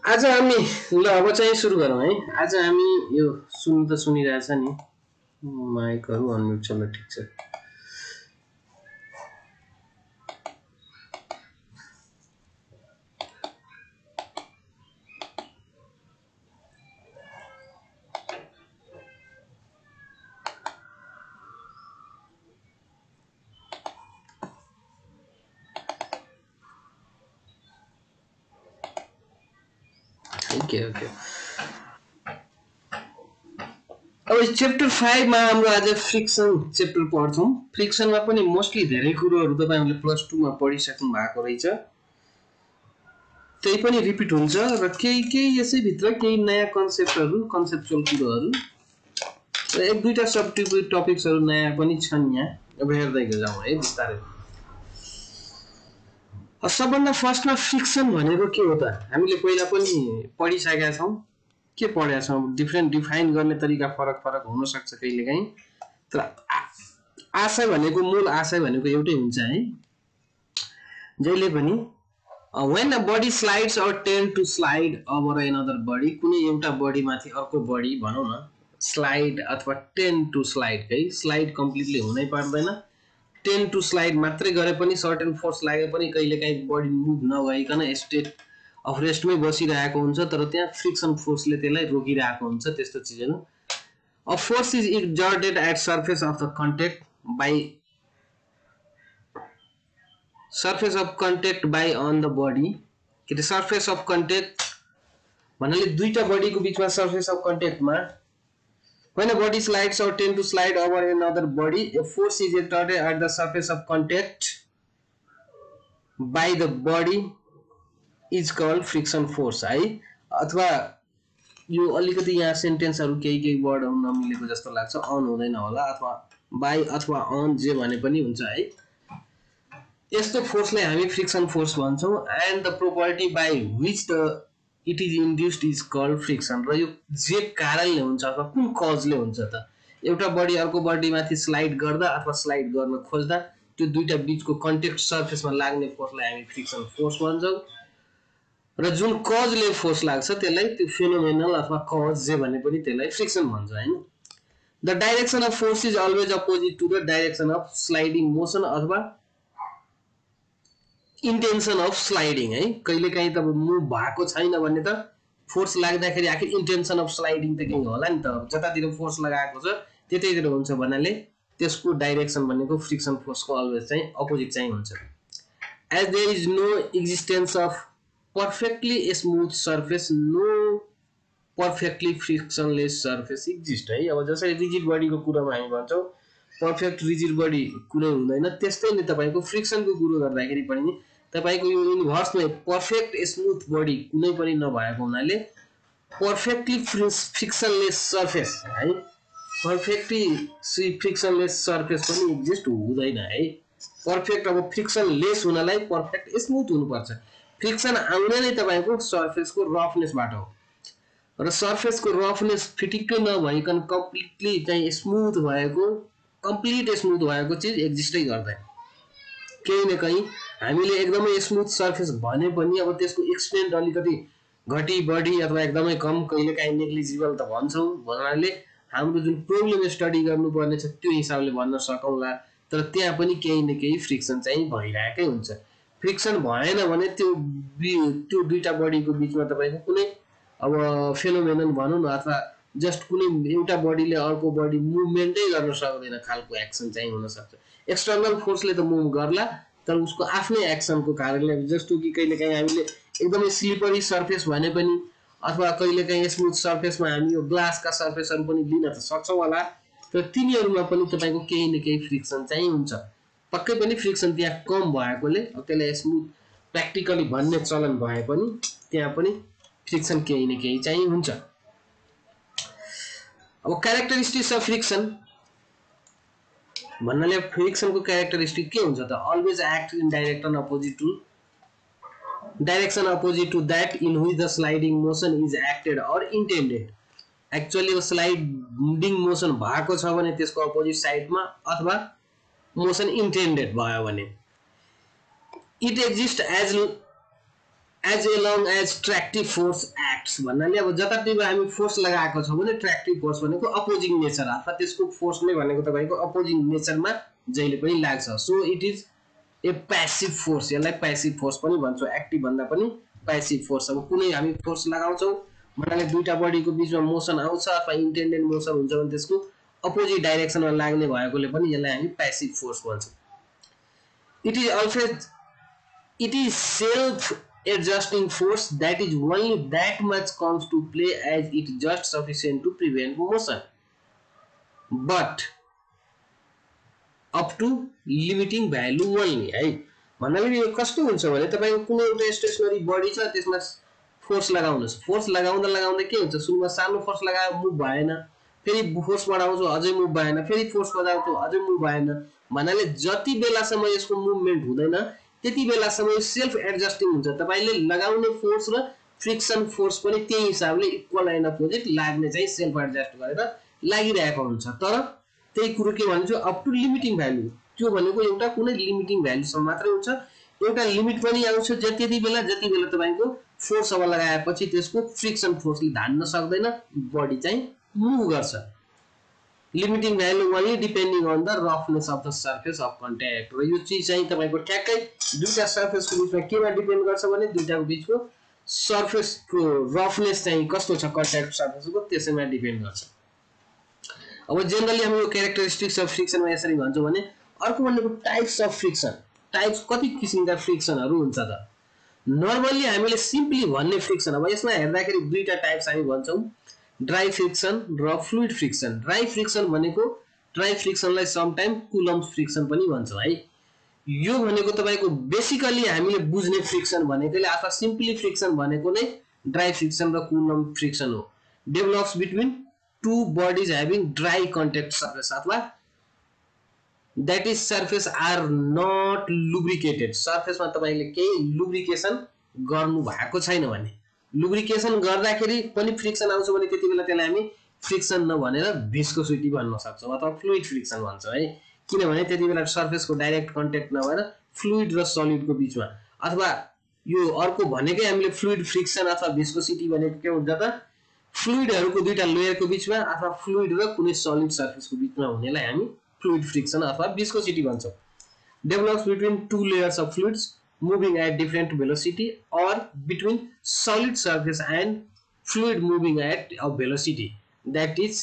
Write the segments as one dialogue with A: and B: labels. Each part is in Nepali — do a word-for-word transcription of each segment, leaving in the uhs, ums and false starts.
A: आज हामी ल अब चाहिँ सुरु गरौँ है। आज हामी यो सुन्नु त सुनिरहेछ नि, माइकहरू अनम्युट छ। ल ठिक छ। ओके ओके अब च्याप्टर फाइभ मा हाम्रो आज फ्रिक्सन च्याप्टर पढ्छौँ। फ्रिक्सनमा पनि मोस्टली धेरै कुरोहरू तपाईहरुले प्लस टू मा पढिसक्नु भएको रहेछ, त्यही पनि रिपिट हुन्छ र केही केही यसै भित्र केही नयाँ कन्सेप्टहरू कन्सेप्चुअल कुरोहरू र एक दुईटा सब टपिक्सहरू नयाँ पनि छन् यहाँ। अब हेर्दै जाउँ है बिस्तारै। सबभन्दा फर्स्टमा फ्रिक्सन भनेको के हो त? हामीले पहिला पनि पढिसकेका छौँ। के पढेका छौँ? डिफ्रेन्ट डिफाइन गर्ने तरिका फरक फरक हुन सक्छ कहिलेकाहीँ, तर आशय भनेको मूल आशय भनेको एउटै हुन्छ है। जहिले पनि when a body slides or tend to slide over another body, कुनै एउटा बडी माथि अर्को बडी भनौँ न स्लाइड अथवा टेन्ड टु स्लाइड है। स्लाइड कम्प्लिटली हुनै पर्दैन, टेन टु स्लाइड मात्रै गरे पनि सर्टेन फोर्स लागे पनि कहिलेकाहीँ बडी मुभ नभइकन स्टेट अफ रेस्टमै बसिरहेको हुन्छ, तर त्यहाँ फ्रिक्सन फोर्सले त्यसलाई रोकिरहेको हुन्छ। त्यस्तो चिजहरू a force is exerted at surface of the contact by surface of contact by on the body. के अरे सर्फेस अफ कन्ट्याक्ट भन्नाले दुईटा बडीको बिचमा सर्फेस अफ कन्ट्याक्टमा when a body slides or tend to slide over another body, a force is exerted at the surface of contact by the body is called friction force है। अथवा यो अलिकति यहाँ सेन्टेन्सहरु केही केही वर्डहरु नमिलेको जस्तो लाग्छ, अन हुँदैन होला, अथवा बाई अथवा अन जे भने पनि हुन्छ है। यस्तो फोर्सलाई हामी फ्रिक्सन फोर्स भन्छौं and the property by which the it is induced is called friction. र यो जे कारणले हुन्छ अथवा कुन कजले हुन्छ त? एउटा बडी अर्को बडी माथि स्लाइड गर्दा अथवा स्लाइड गर्न खोज्दा त्यो दुईटा बीचको कन्ट्याक्ट सर्फेसमा लाग्ने फोर्सलाई हामी फ्रिक्सन फोर्स भन्छौं। र जुन कजले फोर्स लाग्छ त्यसलाई त्यो फेनोमेनल अथवा कज जे भने पनि त्यसलाई फ्रिक्सन भन्छ हैन। The direction of force is always opposite to the direction of sliding motion अथवा इन्टेन्सन अफ स्लाइडिङ है। कहिलेकाहीँ त मुभ भएको छैन भन्ने त फोर्स लाग्दाखेरि आखिर इन्टेन्सन अफ स्लाइडिङ त केही होला नि त, जतातिर फोर्स लगाएको छ त्यतैतिर हुन्छ भन्नाले त्यसको डाइरेक्सन भनेको फ्रिक्सन फोर्सको अलवेज चाहिँ अपोजिट चाहिँ हुन्छ। As there is no existence of perfectly smooth surface, no perfectly frictionless surface exist है। अब जसरी रिजिड बडीको कुरामा हामी भन्छौँ पर्फेक्ट रिजिड बडी कुनै हुँदैन, त्यस्तै नै तपाईको फ्रिक्सनको कुरो गर्दाखेरि पनि तपाईको यो इन्भर्समै पर्फेक्ट स्मूथ बडी कुनै पनि नभएको हुनाले पर्फेक्टली फ्रिक्सनलेस सर्फेस है, पर्फेक्टली फ्रिक्सनलेस सर्फेस पनि एक्जिस्ट हुँदैन है। पर्फेक्ट अब फ्रिक्सनलेस हुनलाई पर्फेक्ट स्मूथ हुनुपर्छ। फ्रिक्सन आउने नै तपाईको सर्फेसको रफनेसबाट हो, र सर्फेसको रफनेस फिटिक्कै नभइकन कम्प्लिटली चाहिँ स्मूथ भएको कम्प्लिट स्मूथ भएको चीज एक्जिस्टै गर्दैन। केही न कहीं हामीले एकदमै स्मूथ सर्फेस भने पनि अब त्यसको एक्सटेन्ट अलिकति घटी बढी अथवा एकदमै कम कहिलेकाहीँ नेग्लिजिबल त भन्छौँ, भन्नाले हाम्रो जुन प्रोब्लम स्टडी गर्नुपर्ने छ त्यो हिसाबले भन्न सकौँला, तर त्यहाँ पनि केही न केही फ्रिक्सन चाहिँ भइरहेकै हुन्छ। फ्रिक्सन भएन भने त्यो त्यो दुईटा बडीको बीचमा तपाईको कुनै अब फेनोमेनन भनौँ न अथवा जस्ट कुनै एउटा बडीले अर्को बडी मुभमेन्टै गर्न सक्दैन खालको एक्सन चाहिँ हुन सक्छ। एक्सटर्नल फोर्सले त मुभ गर्ला तर उसको आफ्नै एक्सनको कारणले, जस्तो कि कहिलेकाहीँ हामीले एकदमै स्लिपरी सर्फेस भने पनि अथवा कहिलेकाहीँ स्मूथ सर्फेसमा हामी यो ग्लासका सर्फेसहरू पनि लिन त सक्छौँ होला, तर तिनीहरूमा पनि तपाईको केही न केही फ्रिक्सन चाहिँ हुन्छ। पक्कै पनि फ्रिक्सन त्यहाँ कम भएकोले त्यसलाई स्मूथ प्र्याक्टिकली भन्ने चलन भए पनि त्यहाँ पनि फ्रिक्सन केही न केही चाहिँ हुन्छ। अब क्यारेक्टरिस्टिक्स अफ फ्रिक्सन भन्नाले फ्रिक्सनको क्यारेक्टरिस्टिक के हुन्छ त? Always act in direction opposite to direction opposite to that in which the sliding motion is acted or intended. Actually sliding motion भएको छ भने त्यसको अपोजिट साइडमा अथवा मोसन इन्टेन्डेड भयो भने it exist as as along as tractive force acts भन्नाले अब जतातिर हामी फोर्स लगाएको छौँ भने ट्र्याक्टिभ फोर्स भनेको अपोजिङ नेचर अथवा त्यसको फोर्स नै भनेको तपाईँको अपोजिङ नेचरमा जहिले पनि लाग्छ। So it is a passive force, यसलाई प्यासिभ फोर्स पनि भन्छौँ, एक्टिभ भन्दा पनि प्यासिभ फोर्स। अब कुनै हामी फोर्स लगाउँछौँ भन्नाले दुईटा बडीको बिचमा मोसन आउँछ अथवा इन्टेन्डेड मोसन हुन्छ भने त्यसको अपोजिट डाइरेक्सनमा लाग्ने भएकोले पनि यसलाई हामी प्यासिभ फोर्स भन्छौँ। It is also it is self adjusting force that is only that much comes to play as it just sufficient to prevent motion but up to limiting value only है। भन्नाले यो कस्तो हुन्छ भने तपाईको कुनै एउटा स्टेशनरी बडी छ त्यसमा फोर्स लगाउनुस्, फोर्स लगाउँदा लगाउँदा के हुन्छ सुरुमा सानो फोर्स लगायो मुभ भएन, फेरि फोर्स बढाउँछु अझै मुभ भएन, फेरि फोर्स बढाउँछु अझै मुभ भएन। भन्नाले जति बेलासम्म यसको मुभमेन्ट हुँदैन त्यति बेलासम्म सेल्फ एडजस्टिङ हुन्छ। तपाईले लगाउने फोर्स र फ्रिक्सन फोर्स पनि त्यही हिसाबले इक्वल एन्ड अपोजिट लाग्ने चाहिँ सेल्फ एडजस्ट गरेर लागिरहेको हुन्छ। तर त्यही कुरो के भन्छु अप टु लिमिटिङ भ्यालु, त्यो भनेको एउटा कुनै लिमिटिङ भ्यालुसम्म मात्रै हुन्छ। एउटा लिमिट पनि आउँछ त्यति बेला जति बेला तपाईको फोर्स अब लगाएपछि त्यसको फ्रिक्सन फोर्सले धान्न सक्दैन, बडी चाहिँ मुभ गर्छ। Limiting value only depending on the roughness of the surface of contact. र यो चीज चाहिँ तपाईको ठ्याक्कै दुईटा सर्फेसको बिचमा केमा डिपेन्ड गर्छ भने दुईटाको बिचको सर्फेसको रफनेस चाहिँ कस्तो छ कन्ट्याक्ट सर्फेसको त्यसैमा डिपेन्ड गर्छ। अब जेनरली हामी यो क्यारेक्टरिस्टिक्स अफ फ्रिक्सनमा यसरी भन्छौँ भने अर्को भनेको टाइप्स अफ फ्रिक्सन। टाइप्स कति किसिमका फ्रिक्सनहरू हुन्छ त? नर्मली हामीले सिम्पली भन्ने फ्रिक्सन, अब यसमा हेर्दाखेरि दुईटा टाइप्स हामी भन्छौँ, ड्राई फ्रिक्सन र फ्लुइड फ्रिक्सन। ड्राई फ्रिक्सन भनेको ड्राई फ्रिक्सनलाई समटाइम कुलम्ब फ्रिक्सन पनि भन्छौँ है। यो भनेको तपाईको बेसिकली हामीले बुझ्ने फ्रिक्सन भनेकोले अथवा सिम्पली फ्रिक्सन भनेको नै ड्राई फ्रिक्सन र कुलम्ब फ्रिक्सन हो। Develops between two bodies having dry contact surface अथवा that is surface are not lubricated. सर्फेसमा तपाईले केही लुब्रिकेसन गर्नु भएको छैन भने, लुब्रिकेसन गर्दाखेरि पनि फ्रिक्सन आउँछ भने त्यति बेला त्यसलाई हामी फ्रिक्सन नभनेर भिस्कोसिटी भन्न सक्छौँ अथवा फ्लुइड फ्रिक्सन भन्छौँ है। किनभने त्यति बेला सर्फेसको डाइरेक्ट कन्ट्याक्ट नभएर फ्लुइड र सलिडको बिचमा, अथवा यो अर्को भनेकै हामीले फ्लुइड फ्रिक्सन अथवा भिस्कोसिटी भनेको के हुन्छ त फ्लुइडहरूको दुईटा लेयरको बिचमा अथवा फ्लुइड र कुनै सलिड सर्फेसको बिचमा हुनेलाई हामी फ्लुइड फ्रिक्सन अथवा भिस्कोसिटी भन्छौँ। Develops between two layers of fluids moving at different velocity or between solid surface and fluid moving at a velocity that is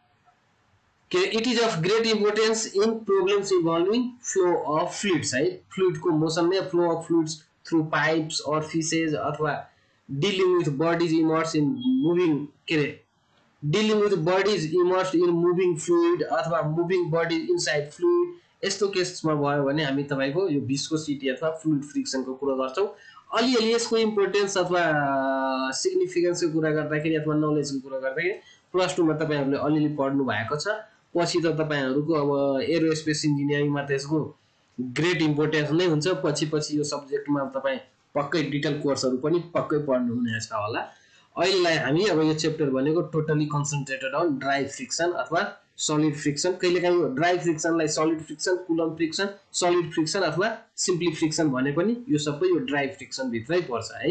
A: it is of great importance in problems involving flow of fluids है। fluid को motion में flow of fluids through pipes or fishes अथवा dealing with bodies immersed in moving के dealing with bodies immersed in moving fluid अथवा moving bodies inside fluid यस्तो केसमा भयो भने हामी तपाईको यो भिस्कोसिटी अथवा फ्लुइड फ्रिक्सनको कुरा गर्छौं। अलिअलि यसको इम्पोर्टेन्स अथवा सिग्निफिकेन्सको कुरा गर्दाखेरि अथवा नलेजको कुरा गर्दाखेरि प्लस टू मा तपाईहरुले अलिअलि पढ्नु भएको छ। पछि त तपाईहरुको अब एरोस्पेस इन्जिनियरिङमा त यसको ग्रेट इम्पोर्टेन्स नै हुन्छ। पछि पछि यो सब्जेक्टमा तपाई पक्कै डिटेल कोर्सहरु पनि पक्कै पढ्नु हुनेछ होला। अहिलेलाई हामी अब यो च्याप्टर भनेको totally concentrated on dry friction अथवा सलिड फ्रिक्सन। कहिलेकाहीँ ड्राई फ्रिक्सनलाई solid friction, Coulomb friction, solid friction अथवा सिम्पली फ्रिक्सन भने पनि यो सबै यो ड्राई फ्रिक्सन भित्रै पर्छ है।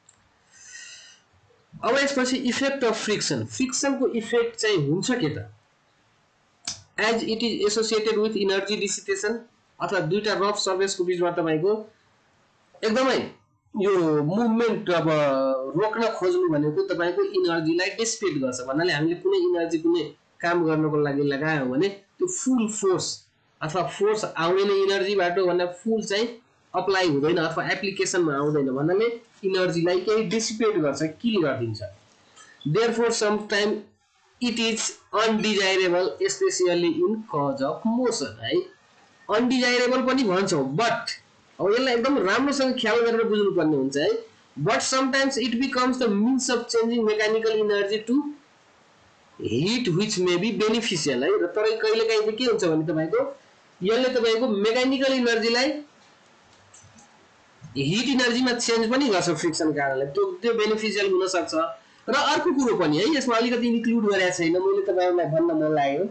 A: अब यसपछि इफेक्ट अफ फ्रिक्सन। फ्रिक्सनको इफेक्ट चाहिँ हुन्छ के त? As it is associated with energy dissipation अथवा दुईटा रफ सर्फेसको बीचमा तपाईको एकदमै यो मुभमेन्ट अब रोक्न खोज्नु भनेको तपाईको एनर्जीलाई डिसिपेट गर्छ। भन्नाले हामीले कुनै एनर्जी कुनै काम गर्नको लागि लगायो भने त्यो फुल फोर्स अथवा फोर्स आउने नै एनर्जीबाट भन्दा फुल चाहिँ अप्लाई हुँदैन अथवा एप्लिकेसनमा आउँदैन। भन्नाले एनर्जीलाई केही डिसिपेट गर्छ, किल गरिदिन्छ। Therefore sometime it is undesirable especially in cause of motion है। अनडिजायरेबल पनि भन्छौं, बट अब यसलाई एकदम राम्रोसँग ख्याल गरेर बुझ्नु पर्ने हुन्छ है। But sometimes it becomes the means of changing mechanical energy to heat which may be beneficial है। र तर कहिलेकाहीँ चाहिँ के हुन्छ भने तपाईको यसले तपाईको मेकानिकल एनर्जीलाई हिट एनर्जीमा चेन्ज पनि गर्छ फ्रिक्सन कारणले, त्यो त्यो बेनिफिशियल हुन सक्छ। र अर्को कुरो पनि है यसमा अलिकति इन्क्लुड गरेको छैन, मैले तपाईहरुलाई भन्न मन लाग्यो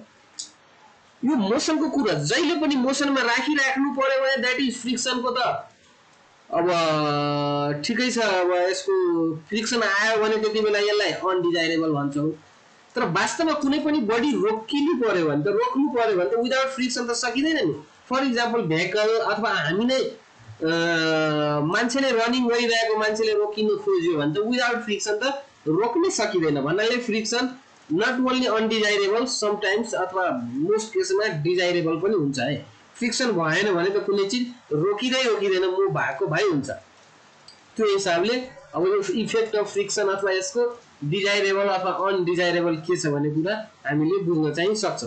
A: यो मोसनको कुरा। जहिले पनि मोसनमा राखिराख्नु पर्यो भने दैट इज फ्रिक्सनको त अब ठिकै छ, अब यसको फ्रिक्सन आयो भने त्यति बेला यसलाई अनडिजायरेबल भन्छौँ। तर वास्तवमा कुनै पनि बडी रोकिनु पर्यो भने त रोक्नु पर्यो भने त विदाउट फ्रिक्सन त सकिँदैन नि। फर इक्जाम्पल भेहिकल अथवा हामी नै मान्छेले रनिङ गरिरहेको मान्छेले रोकिनु खोज्यो भने त विदाउट फ्रिक्सन त रोक्नै सकिँदैन। भन्नाले friction not only undesirable sometimes अथवा मोस्ट केसमा डिजायरेबल पनि हुन्छ है। फ्रिक्सन भएन भने त कुनै चिज रोकिँदै रोकिँदैन, मुभ भएको भइ हुन्छ। त्यो हिसाबले अब यो इफेक्ट अफ फ्रिक्सन अथवा यसको डिजायरेबल अथवा अनडिजायरेबल के छ भन्ने कुरा हामीले बुझ्न चाहिँ सक्छौँ।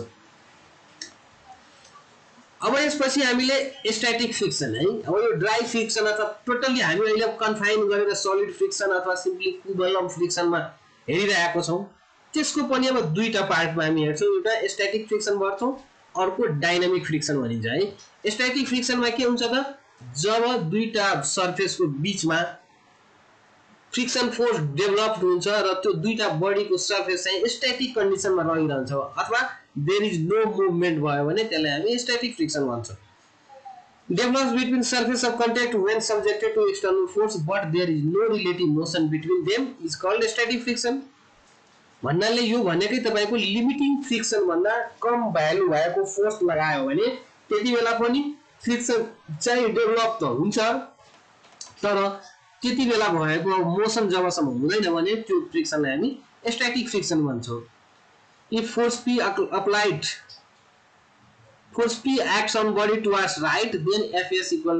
A: अब यसपछि हामीले स्ट्याटिक फ्रिक्सन है, अब यो ड्राई फ्रिक्सन अथवा टोटल्ली हामी अहिले कन्फाइन गरेर सलिड फ्रिक्सन अथवा सिम्पली कुबलम फ्रिक्सनमा हेरिरहेको छौँ। त्यसको पनि अब दुईटा पार्टमा हामी हेर्छौँ, एउटा स्ट्याटिक फ्रिक्सन भन्छौँ, अर्को डाइनामिक फ्रिक्सन भनिन्छ है। स्ट्याटिक फ्रिक्सनमा के हुन्छ त, जब दुईटा सर्फेसको बिचमा फ्रिक्सन फोर्स डेभलप हुन्छ र त्यो दुईटा बडीको सर्फेस चाहिँ स्ट्याटिक कन्डिसनमा रहिरहन्छ अथवा देयर इज नो मुभमेन्ट भयो भने त्यसलाई हामी स्ट्याटिक फ्रिक्सन भन्छौँ। Develops between surface of contact when subjected to external force but there is no relative motion between them is called static friction. भन्नाले यो भनेकै तपाईको लिमिटिङ फ्रिक्सन भन्दा कम भ्यालु भएको फोर्स लगायो भने त्यति बेला पनि फ्रिक्सन चाहिँ डेभलप त हुन्छ, तर त्यति बेला भएको मोसन जबसम्म हुँदैन भने त्यो फ्रिक्सनलाई हामी स्ट्याटिक फ्रिक्सन भन्छौँ। If force P applied force P acts on body towards right, then Fs equal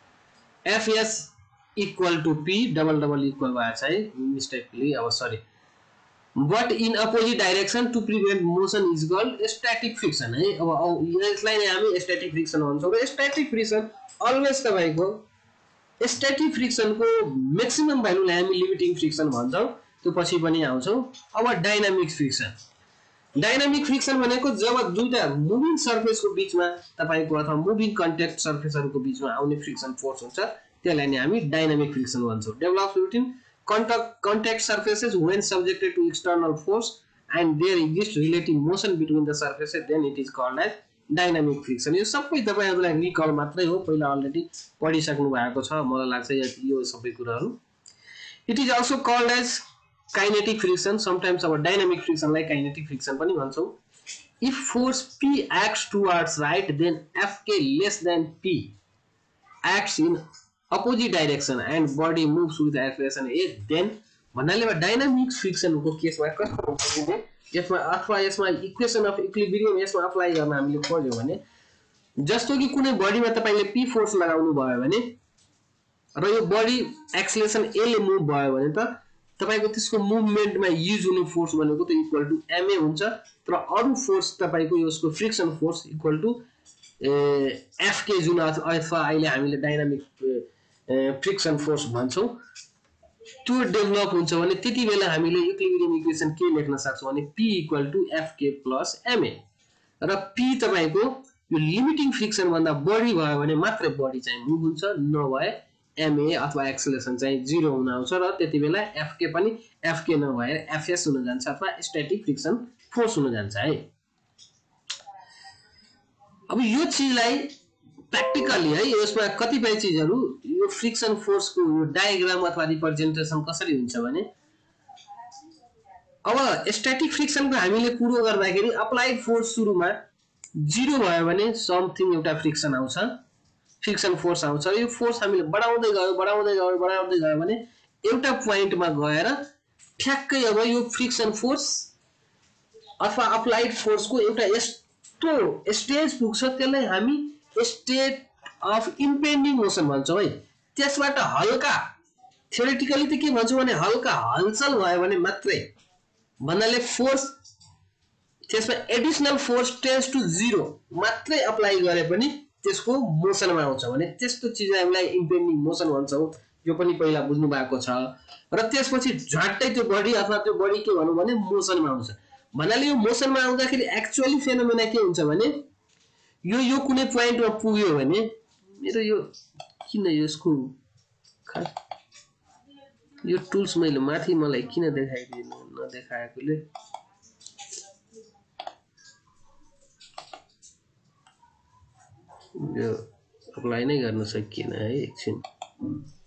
A: Fs equal to P double double equal भएछ है मिस्टेकली, अब sorry, but in opposite direction to prevent motion is called static friction है। अब यसलाई नै हामी static friction भन्छौँ र static friction अलवेज तपाईको स्ट्याटिक फ्रिक्सनको म्याक्सिमम भ्यालुलाई हामी लिमिटिङ फ्रिक्सन भन्छौँ, त्यो पछि पनि आउँछौँ। अब डाइनामिक फ्रिक्सन, डाइनामिक फ्रिक्सन भनेको जब दुईटा मुभिङ सर्फेसको बिचमा तपाईको अथवा मुभिङ कन्ट्याक्ट सर्फेसहरुको बिचमा आउने फ्रिक्सन फोर्स हुन्छ, त्यसलाई नै हामी डाइनामिक फ्रिक्सन भन्छौँ। Develops between contact contact surfaces when subjected to external force and there exist relative motion between the surfaces, then it is called as dynamic friction. यो सबै तपाईहरुलाई रिकल मात्रै हो, पहिला अलरेडी पढिसक्नु भएको छ मलाई लाग्छ यो सबै कुराहरु। It is also called as kinetic friction, sometimes अब डाइनामिक फ्रिक्सनलाई काइनेटिक फ्रिक्सन पनि भन्छौं। If force P acts towards right, then Fk less than P acts in opposite direction and body moves with acceleration a, then भन्नाले डाइनामिक फ्रिक्सनको केसमा कस्तो हुन्छ भने यसमा अथवा यसमा इक्वेसन अफ इक्विलिब्रियम यसमा अप्लाई गर्न हामीले खोज्यो भने जस्तो कि कुनै बडीमा तपाईले P फोर्स लगाउनु भयो भने र यो बडी एक्सेलरेसन A ले मुभ भयो भने त तपाईको त्यसको मुभमेन्टमा युज हुने फोर्स भनेको त इक्वल टु ma हुन्छ, तर अरु फोर्स तपाईको यसको friction force equal to Fk जुन अथवा अहिले हामीले डाइनामिक फ्रिक्सन फोर्स भन्छौं त्यो डेभलप हुन्छ भने त्यति बेला हामीले इक्विलिब्रियम इक्वेसन के लेख्न सक्छौं भने P equal to Fk plus ma, र P तपाईको यो लिमिटिङ फ्रिक्सन भन्दा बढी भयो भने मात्र बडी चाहिँ मुभ हुन्छ, नभए ma अथवा एक्सेलरेसन चाहिँ जीरो हुन आउँछ र त्यति बेला Fk पनि Fk नभएर Fs हुन जान्छ अथवा स्ट्याटिक फ्रिक्सन फोर्स हुन जान्छ है। अब यो चीजलाई प्र्याक्टिकली है यसमा कतिपय चीजहरु यो फ्रिक्सन फोर्स को यो डायग्राम अथवा रिप्रेजेन्टेसन कसरी हुन्छ भने अब स्ट्याटिक फ्रिक्सन को हामीले कुरो गर्दाखेरि अप्लाइड फोर्स सुरुमा जीरो भयो भने समथिङ एउटा फ्रिक्सन आउँछ, फ्रिक्सन फोर्स आउँछ। यो फोर्स हामीले बढाउँदै गयो बढाउँदै गयो बढाउँदै गयो भने एउटा प्वाइन्टमा गएर ठ्याक्कै अब यो फ्रिक्सन फोर्स अथवा अप्लाइड फोर्स को एउटा यस्तो स्टेज पुग्छ, त्यसलाई हामी स्टेट अफ इम्पेन्डिङ मोसन भन्छौं है। त्यसबाट हल्का थ्योरेटिकली त के भन्छौं भने हल्का हलचल भयो भने मात्रै, भन्नाले फोर्स त्यसमा additional force tends to zero मात्रै अप्लाई गरे पनि त्यसको मोसनमा आउँछ भने त्यस्तो चीज हामीलाई इम्पेन्डिङ मोसन भन्छौं। यो पनि पहिला बुझ्नु भएको छ। र त्यसपछि झट्टै त्यो बडी अथवा त्यो बडी के भनौं भने मोसनमा आउँछ। भन्नाले यो मोसनमा आउँदाखेरि एक्चुअली फेनोमेना के हुन्छ भने यो यो कुनै प्वाइन्टमा पुग्यो भने मेरो यो किन यसको यो टुल्स मैले माथि मलाई किन देखाइदिनु नदेखाएकोले यो अप्लाई नै गर्न सकिएन है एकछिन।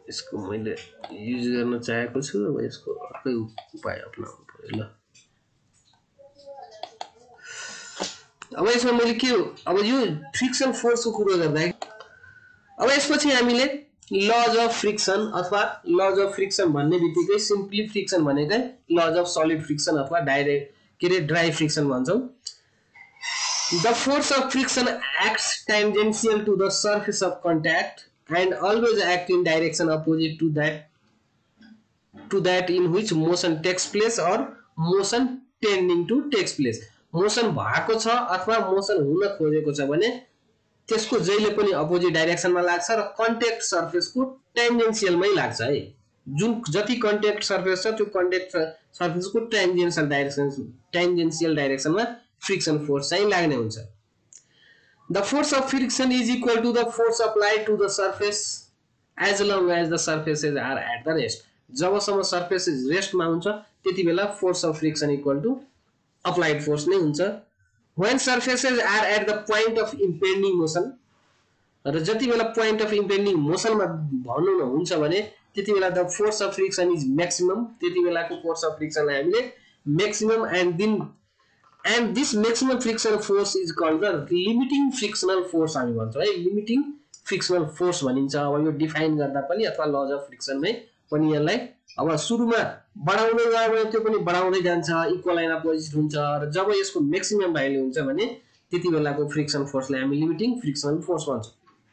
A: यसको मैले युज गर्न चाहेको छु। अब यसको अर्कै उपाय अपनाउनु पर्यो ल। अब यसमा मैले के अब यो फ्रिक्सन फोर्सको कुरो गर्दा अब यसपछि हामीले लज अफ फ्रिक्सन अथवा लज अफ फ्रिक्सन भन्ने बित्तिकै सिम्पली फ्रिक्सन भनेकै लज अफ सलिड फ्रिक्सन अथवा डाइरेक्ट के रे ड्राई फ्रिक्सन भन्छौं। The force of friction acts tangential to the surface of contact and always act in direction opposite to that to that in which motion takes place or motion tending to takes place। Motion भएको छ अथवा मोसन हुन खोजेको छ भने त्यसको जहिले पनि अपोजिट डाइरेक्सनमा लाग्छ र कन्ट्याक्ट सर्फेसको टेन्जेन्शियलमै लाग्छ है। जुन जति कन्ट्याक्ट सर्फेस छ त्यो कन्ट्याक्ट सर्फेसको टेन्जेन्शियल डाइरेक्सन टेन्जेन्शियल डाइरेक्सनमा फ्रिक्सन फोर्स चाहिँ लाग्ने हुन्छ। The force of friction is equal to the force applied to the surface as long as the surfaces are at the rest। जबसम्म सर्फेसेस रेस्टमा हुन्छ त्यति बेला force of friction equal to applied force नै हुन्छ। when surfaces are at the point of impending motion र जति बेला point of impending motion मा भन्नु न हुन्छ भने त्यति बेला the force of friction is maximum। त्यति बेलाको फोर्स अफ फ्रिक्सनलाई हामीले maximum and then and this maximum friction force is called the limiting frictional force हामी भन्छौं है। limiting frictional force भनिन्छ। अब यो डिफाइन गर्दा पनि अथवा लज अफ फ्रिक्सनमै पनि यसलाई अब सुरुमा बढाउँदै गयो भने त्यो पनि बढाउँदै जान्छ, इक्वल लाइन अपोजिट हुन्छ र जब यसको म्याक्सिमम भ्यालु हुन्छ भने त्यति बेलाको फ्रिक्सन फोर्सलाई हामी लिमिटिङ फ्रिक्सनल फोर्स भन्छौं।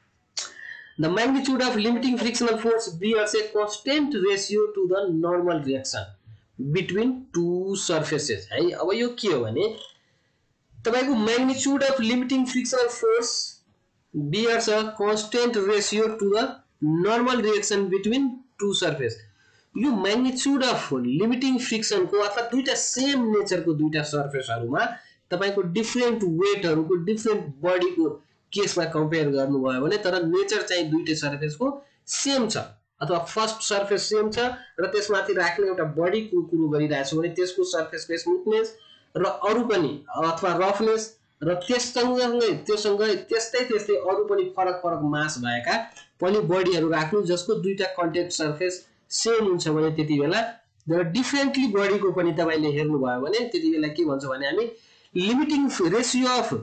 A: The magnitude of limiting frictional force bears a constant ratio to the normal reaction between two surfaces है। अब यो के हो भने तपाईको magnitude of limiting frictional force bears a constant ratio to the normal reaction between two surfaces। यो magnitude of limiting friction को अथवा दुईटा सेम नेचर को दुईटा सर्फेसहरुमा तपाईको डिफरेन्ट वेटहरुको डिफरेन्ट बडीको केसमा कम्पेयर गर्नुभयो भने तर नेचर चाहिँ दुईटै सर्फेसको सेम छ अथवा फर्स्ट सर्फेस सेम छ र त्यसमाथि राख्ने एउटा बडीको कुरो गरिरहेछु भने त्यसको सर्फेसको स्मुथनेस र अरु पनि अथवा रफनेस र त्यससँगै त्यससँगै त्यस्तै त्यस्तै अरु पनि फरक फरक मास भएका पनि बडीहरु राख्नु जसको दुईटा कन्ट्याक्ट सर्फेस सेम हुन्छ भने त्यति बेला र डिफरेन्टली बडीको पनि तपाईले हेर्नु भयो भने त्यति बेला के भन्छ भने हामी लिमिटिङ रेशियो अफ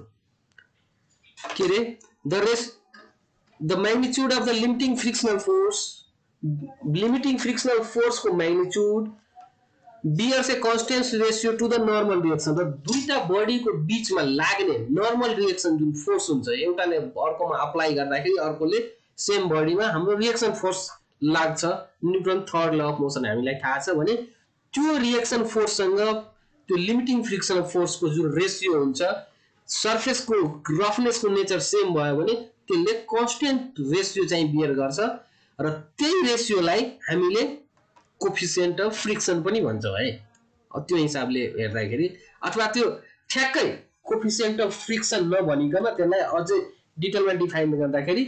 A: के रे the race the magnitude of the limiting frictional force limiting frictional force को magnitude bears a constant ratio to the normal reaction। र दुईटा बडी को बीच में लाग्ने नर्मल रिएक्सन जुन फोर्स हुन्छ एउटाले अर्कोमा अप्लाई गर्दाखेरि अर्कोले सेम बडीमा हाम्रो रिएक्सन फोर्स लाग्छ Newton third law of motion हामीलाई थाहा छ भने त्यो रिएक्सन फोर्स सँग त्यो लिमिटिङ फ्रिक्सनल फोर्स को जुन रेशियो हुन्छ सर्फेस को रफनेस को नेचर सेम भयो भने त्यसले कन्स्टेन्ट रेशियो चाहिँ बियर गर्छ र त्यही रेशियोलाई हामीले कोएफिसिएन्ट अफ फ्रिक्सन पनि भन्छौं है। त्यो हिसाबले हेर्दाखेरि अथवा त्यो ठ्याक्कै कोएफिसिएन्ट अफ फ्रिक्सन नभनिकन त्यसलाई अझै डिटेलमा डिफाइन गर्दाखेरि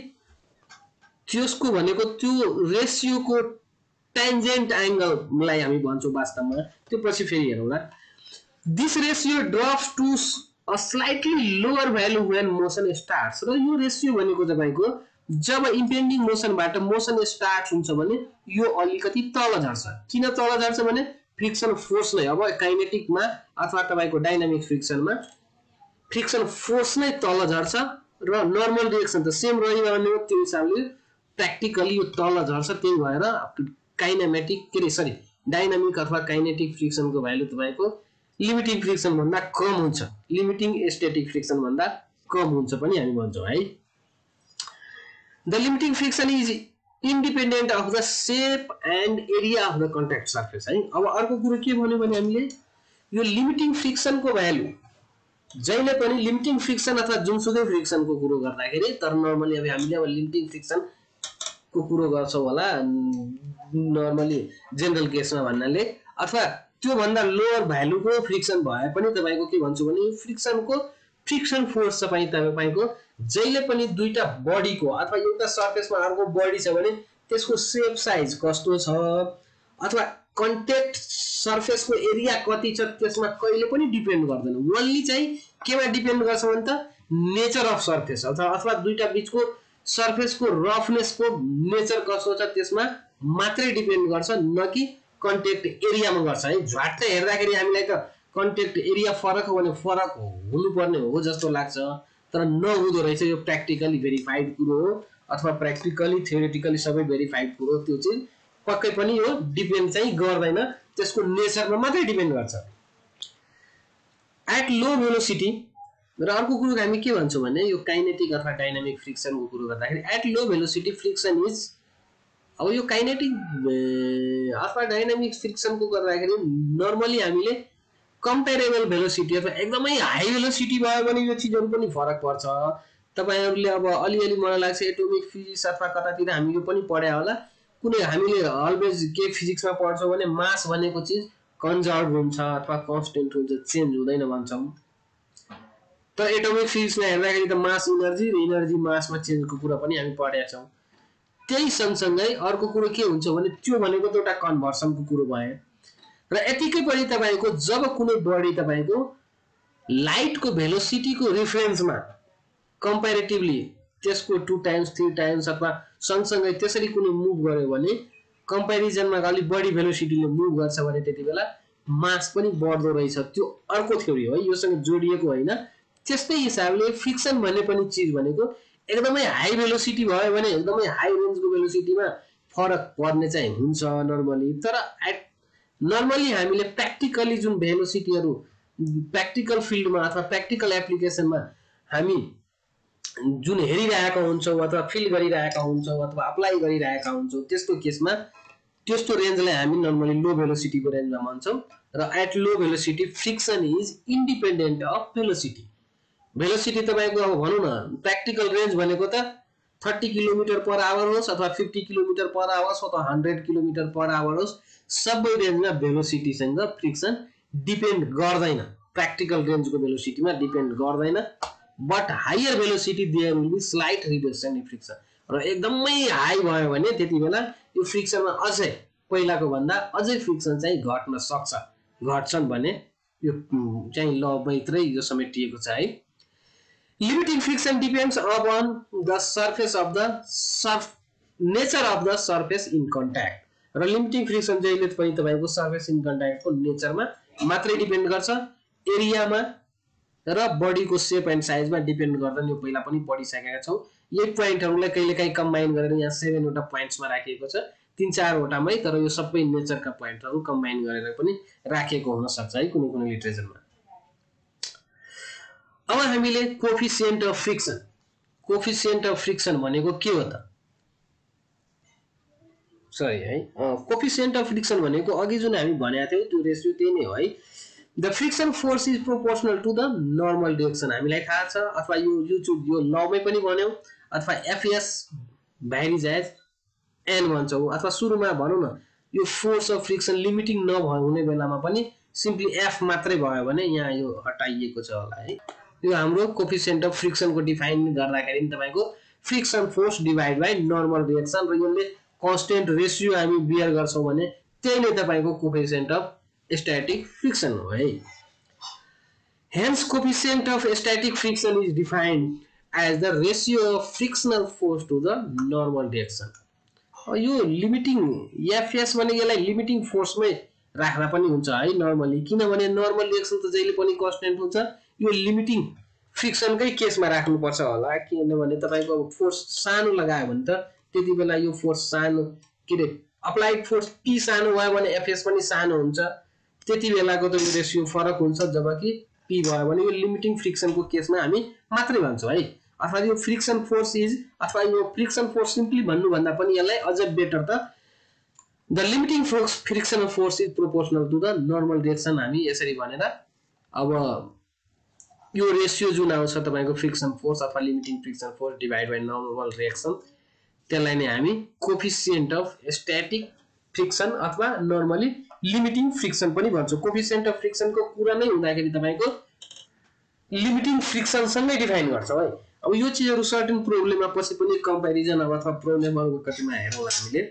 A: त्यसको भनेको त्यो रेशियोको टेन्जेन्ट एंगललाई हामी भन्छौं वास्तवमा त्यो पछि फेरि हेरौँला। This ratio drops to a slightly lower value when motion starts र यो रेशियो भनेको तपाईको जब इम्पेन्डिङ मोसनबाट मोसन स्टार्ट हुन्छ भने यो अलिकति तल झर्छ। किन तल झर्छ भने फ्रिक्सन फोर्स नै अब काइनेटिकमा अथवा तपाईको डायनामिक फ्रिक्सनमा फ्रिक्सन फोर्स नै तल झर्छ र नर्मल रिएक्सन त सेम रहिरहने हो त्यो हिसाबले प्र्याक्टिकली यो तल झर्छ। त्यही भएर काइनेमेटिक के रे सरी डायनामिक अथवा काइनेटिक फ्रिक्सनको भ्यालु तपाईको लिमिटिङ फ्रिक्सन भन्दा कम हुन्छ, लिमिटिङ स्टैटिक फ्रिक्सन भन्दा कम हुन्छ पनि हामी भन्छौं है। The limiting friction is independent of the shape and area of the contact surface है। अब अर्को कुरो के भन्यो भने हामीले यो लिमिटिङ फ्रिक्सन को भ्यालु जहिले पनि लिमिटिङ फ्रिक्सन अथवा जुनसुकै फ्रिक्सन को कुरो गर्दाखेरि तर नर्मली अब हामीले अब लिमिटिङ फ्रिक्सन को कुरो गर्छौं होला नर्मली जनरल केसमा भन्नाले अथवा त्यो भन्दा लोअर भ्यालु को फ्रिक्सन भए पनि तपाईको के भन्छु भने फ्रिक्सन को फ्रिक्सन फोर्स चाहिँ तपाईको जहिले पनि दुईटा बडी को अथवा एउटा सर्फेसमा अर्को बडी छ भने त्यसको शेप साइज कस्तो छ अथवा कन्ट्याक्ट सर्फेस को एरिया कति छ त्यसमा कहिले पनि डिपेन्ड गर्दैन। ओन्ली चाहिँ केमा डिपेन्ड गर्छ भने त नेचर अफ सर्फेस अथवा अथवा दुईटा बीचको सर्फेस को रफनेस को नेचर कस्तो छ त्यसमा मात्रै डिपेन्ड गर्छ, न कि कन्ट्याक्ट एरियामा गर्छ है। झ्वाट्ट हेर्दाखेरि हामीलाई त कन्ट्याक्ट एरिया फरक हो भने फरक हुनुपर्ने हो जस्तो लाग्छ, तर नहुँदो रहेछ। यो प्र्याक्टिकली भेरिफाइड कुरो हो, अथवा प्र्याक्टिकली थ्योरेटिकली सबै भेरिफाइड कुरो। त्यो चाहिँ पक्कै पनि यो डिपेन्ड चाहिँ गर्दैन, त्यसको नेचरमा मात्रै डिपेन्ड गर्छ। एट लो भेलोसिटी र अर्को कुरो हामी के भन्छौँ भने यो काइनेटिक अथवा डाइनामिक फ्रिक्सनको कुरो गर्दाखेरि at low velocity friction is, अब यो काइनेटिक अथवा डाइनामिक फ्रिक्सनको गर्दाखेरि नर्मली हामीले कम्पेरेबल भेलोसिटी अथवा एकदमै हाई भेलोसिटी भयो भने यो चिजहरू पनि फरक पर्छ। तपाईहरुले अब अलिअलि मलाई लाग्छ एटोमिक फिजिक्स अथवा कतातिर हामी यो पनि पढ्या होला। कुनै हामीले अलवेज के फिजिक्समा पढ्छौँ भने मास भनेको चिज कन्जर्भ हुन्छ अथवा कन्स्टेन्ट हुन्छ, चेन्ज हुँदैन भन्छौँ। तर एटोमिक फिजिक्समा हेर्दाखेरि त मास इनर्जी र इनर्जी मासमा चेन्जको कुरा पनि हामी पढेका छौँ। त्यही सँगसँगै अर्को कुरो के हुन्छ भने त्यो भनेको त एउटा कन्भर्सनको कुरो भयो। र यतिकै पनि तपाईको जब कुनै बडी तपाईको लाइटको भेलोसिटीको रेफरेन्समा कम्पेरेटिभली त्यसको टू टाइम्स थ्री टाइम्स अथवा सँगसँगै त्यसरी कुनै मुभ गर्यो भने कम्पेरिजनमा अलि बढी भेलोसिटीले मुभ गर्छ भने त्यति बेला मास पनि बढ्दो रहेछ। त्यो अर्को थ्योरी हो, योसँग जोडिएको होइन। त्यस्तै हिसाबले फ्रिक्सन भन्ने पनि चिज भनेको एकदमै हाई भेलोसिटी भयो भने एकदमै हाई रेन्जको भेलोसिटीमा फरक पर्ने चाहिँ हुन्छ नर्मली। तर एट नर्मली हामीले प्र्याक्टिकली जुन भेलोसिटीहरू प्र्याक्टिकल फिल्डमा अथवा प्र्याक्टिकल एप्लिकेसनमा हामी जुन हेरिरहेका हुन्छौँ अथवा फिल गरिरहेका हुन्छौँ अथवा अप्लाई गरिरहेका हुन्छौँ, त्यस्तो केसमा त्यस्तो रेन्जलाई हामी नर्मली लो भेलोसिटीको रेन्जमा भन्छौँ। र at low velocity friction is independent of velocity. Velocity तपाईँको अब भनौँ न प्र्याक्टिकल रेन्ज भनेको त थर्टी किलोमिटर पर आवर होस् अथवा फिफ्टी किलोमिटर पर आवर अथवा हन्ड्रेड किलोमिटर पर आवर होस्, सबै रेन्जमा भेलोसिटीसँग फ्रिक्सन डिपेन्ड गर्दैन। प्र्याक्टिकल रेन्जको भेलोसिटीमा डिपेन्ड गर्दैन। But higher velocity there will be slight reduction in friction. र एकदमै हाई भयो भने त्यति बेला यो फ्रिक्सनमा अझै पहिलाको भन्दा अझै फ्रिक्सन चाहिँ घट्न सक्छ। घट्छन् भने यो चाहिँ ल भित्रै यो समेटिएको छ है। Limiting friction depends upon the surface of the surf nature of the surface in contact. र लिमिटिङ फ्रिक्सन जहिले पनि तपाईँको सर्फेस इन कन्ट्याक्टको नेचरमा मात्रै डिपेन्ड गर्छ, एरियामा र बडीको सेप एन्ड साइजमा डिपेन्ड गर्दैन। यो पहिला पनि पढिसकेका छौँ। यही पोइन्टहरूलाई कहिलेकाहीँ कम्बाइन गरेर यहाँ सेभेनवटा पोइन्ट्समा राखिएको छ, तीन चारवटामै, तर यो सबै नेचरका पोइन्टहरू कम्बाइन गरेर पनि राखिएको हुन सक्छ है कुनै कुनै लिटरेचरमा। अब हामीले coefficient of friction, coefficient of friction भनेको के हो त? सरी है, कोफिसिएन्ट अफ फ्रिक्सन भनेको अघि जुन हामी भनेका थियौँ त्यो रेसियो त्यही नै हो है। The friction force is proportional to the normal direction. हामीलाई थाहा छ, अथवा यो यो यो लमै पनि भन्यौँ, अथवा एफएस भ्यारिज एज एन भन्छौँ। अथवा सुरुमा भनौँ न यो फोर्स अफ फ्रिक्सन लिमिटिङ नहुने बेलामा पनि सिम्पली एफ मात्रै भयो भने यहाँ यो हटाइएको छ होला है। यो हाम्रो कोफिसिएन्ट अफ फ्रिक्सनको डिफाइन गर्दाखेरि तपाईँको friction force divide by normal reaction, र यसले कन्स्टेन्ट रेसियो हामी बियर गर्छौँ भने त्यही नै तपाईँको कोफिसिएन्ट अफ स्टैटिक फ्रिक्सन हो है। Hence coefficient of static friction is defined as the ratio of frictional force to the normal direction। यो लिमिटिङ एफएस भने यसलाई लिमिटिङ फोर्समै राख्दा पनि हुन्छ है नर्मली, किनभने नर्मल रिएक्सन त जहिले पनि कन्स्टेन्ट हुन्छ। यो लिमिटिङ फ्रिक्सनकै केसमा राख्नुपर्छ होला, किनभने तपाईँको अब फोर्स सानो लगायो भने त त्यति बेला यो फोर्स सानो के अरे अप्लाइड फोर्स पी सानो भयो भने एफएस पनि सानो हुन्छ, त्यति बेलाको त यो रेसियो फरक हुन्छ। जबकि पी भयो भने यो लिमिटिङ फ्रिक्सनको केसमा हामी मात्रै भन्छौँ है। अथवा यो फ्रिक्सन फोर्स इज अथवा यो फ्रिक्सन फोर्स सिम्पली भन्नुभन्दा पनि यसलाई अझ बेटर त the limiting force friction force is proportional to the normal reaction हामी यसरी भनेर अब यो रेसियो जुन आउँछ तपाईँको फ्रिक्सन फोर्स अथवा limiting friction force divide by normal reaction, त्यसलाई नै हामी कोफिसिएन्ट अफ स्ट्याटिक फ्रिक्सन अथवा नर्मली लिमिटिङ फ्रिक्सन पनि भन्छौँ। कोफिसिएन्ट अफ फ्रिक्सनको कुरा नै हुँदाखेरि तपाईँको लिमिटिङ फ्रिक्सनसँगै डिफाइन गर्छौँ है। अब यो चिजहरू सर्टेन प्रोब्लेममा पछि पनि कम्पेरिजन अथवा प्रोब्लेमहरूको कतिमा हेरौँ हामीले।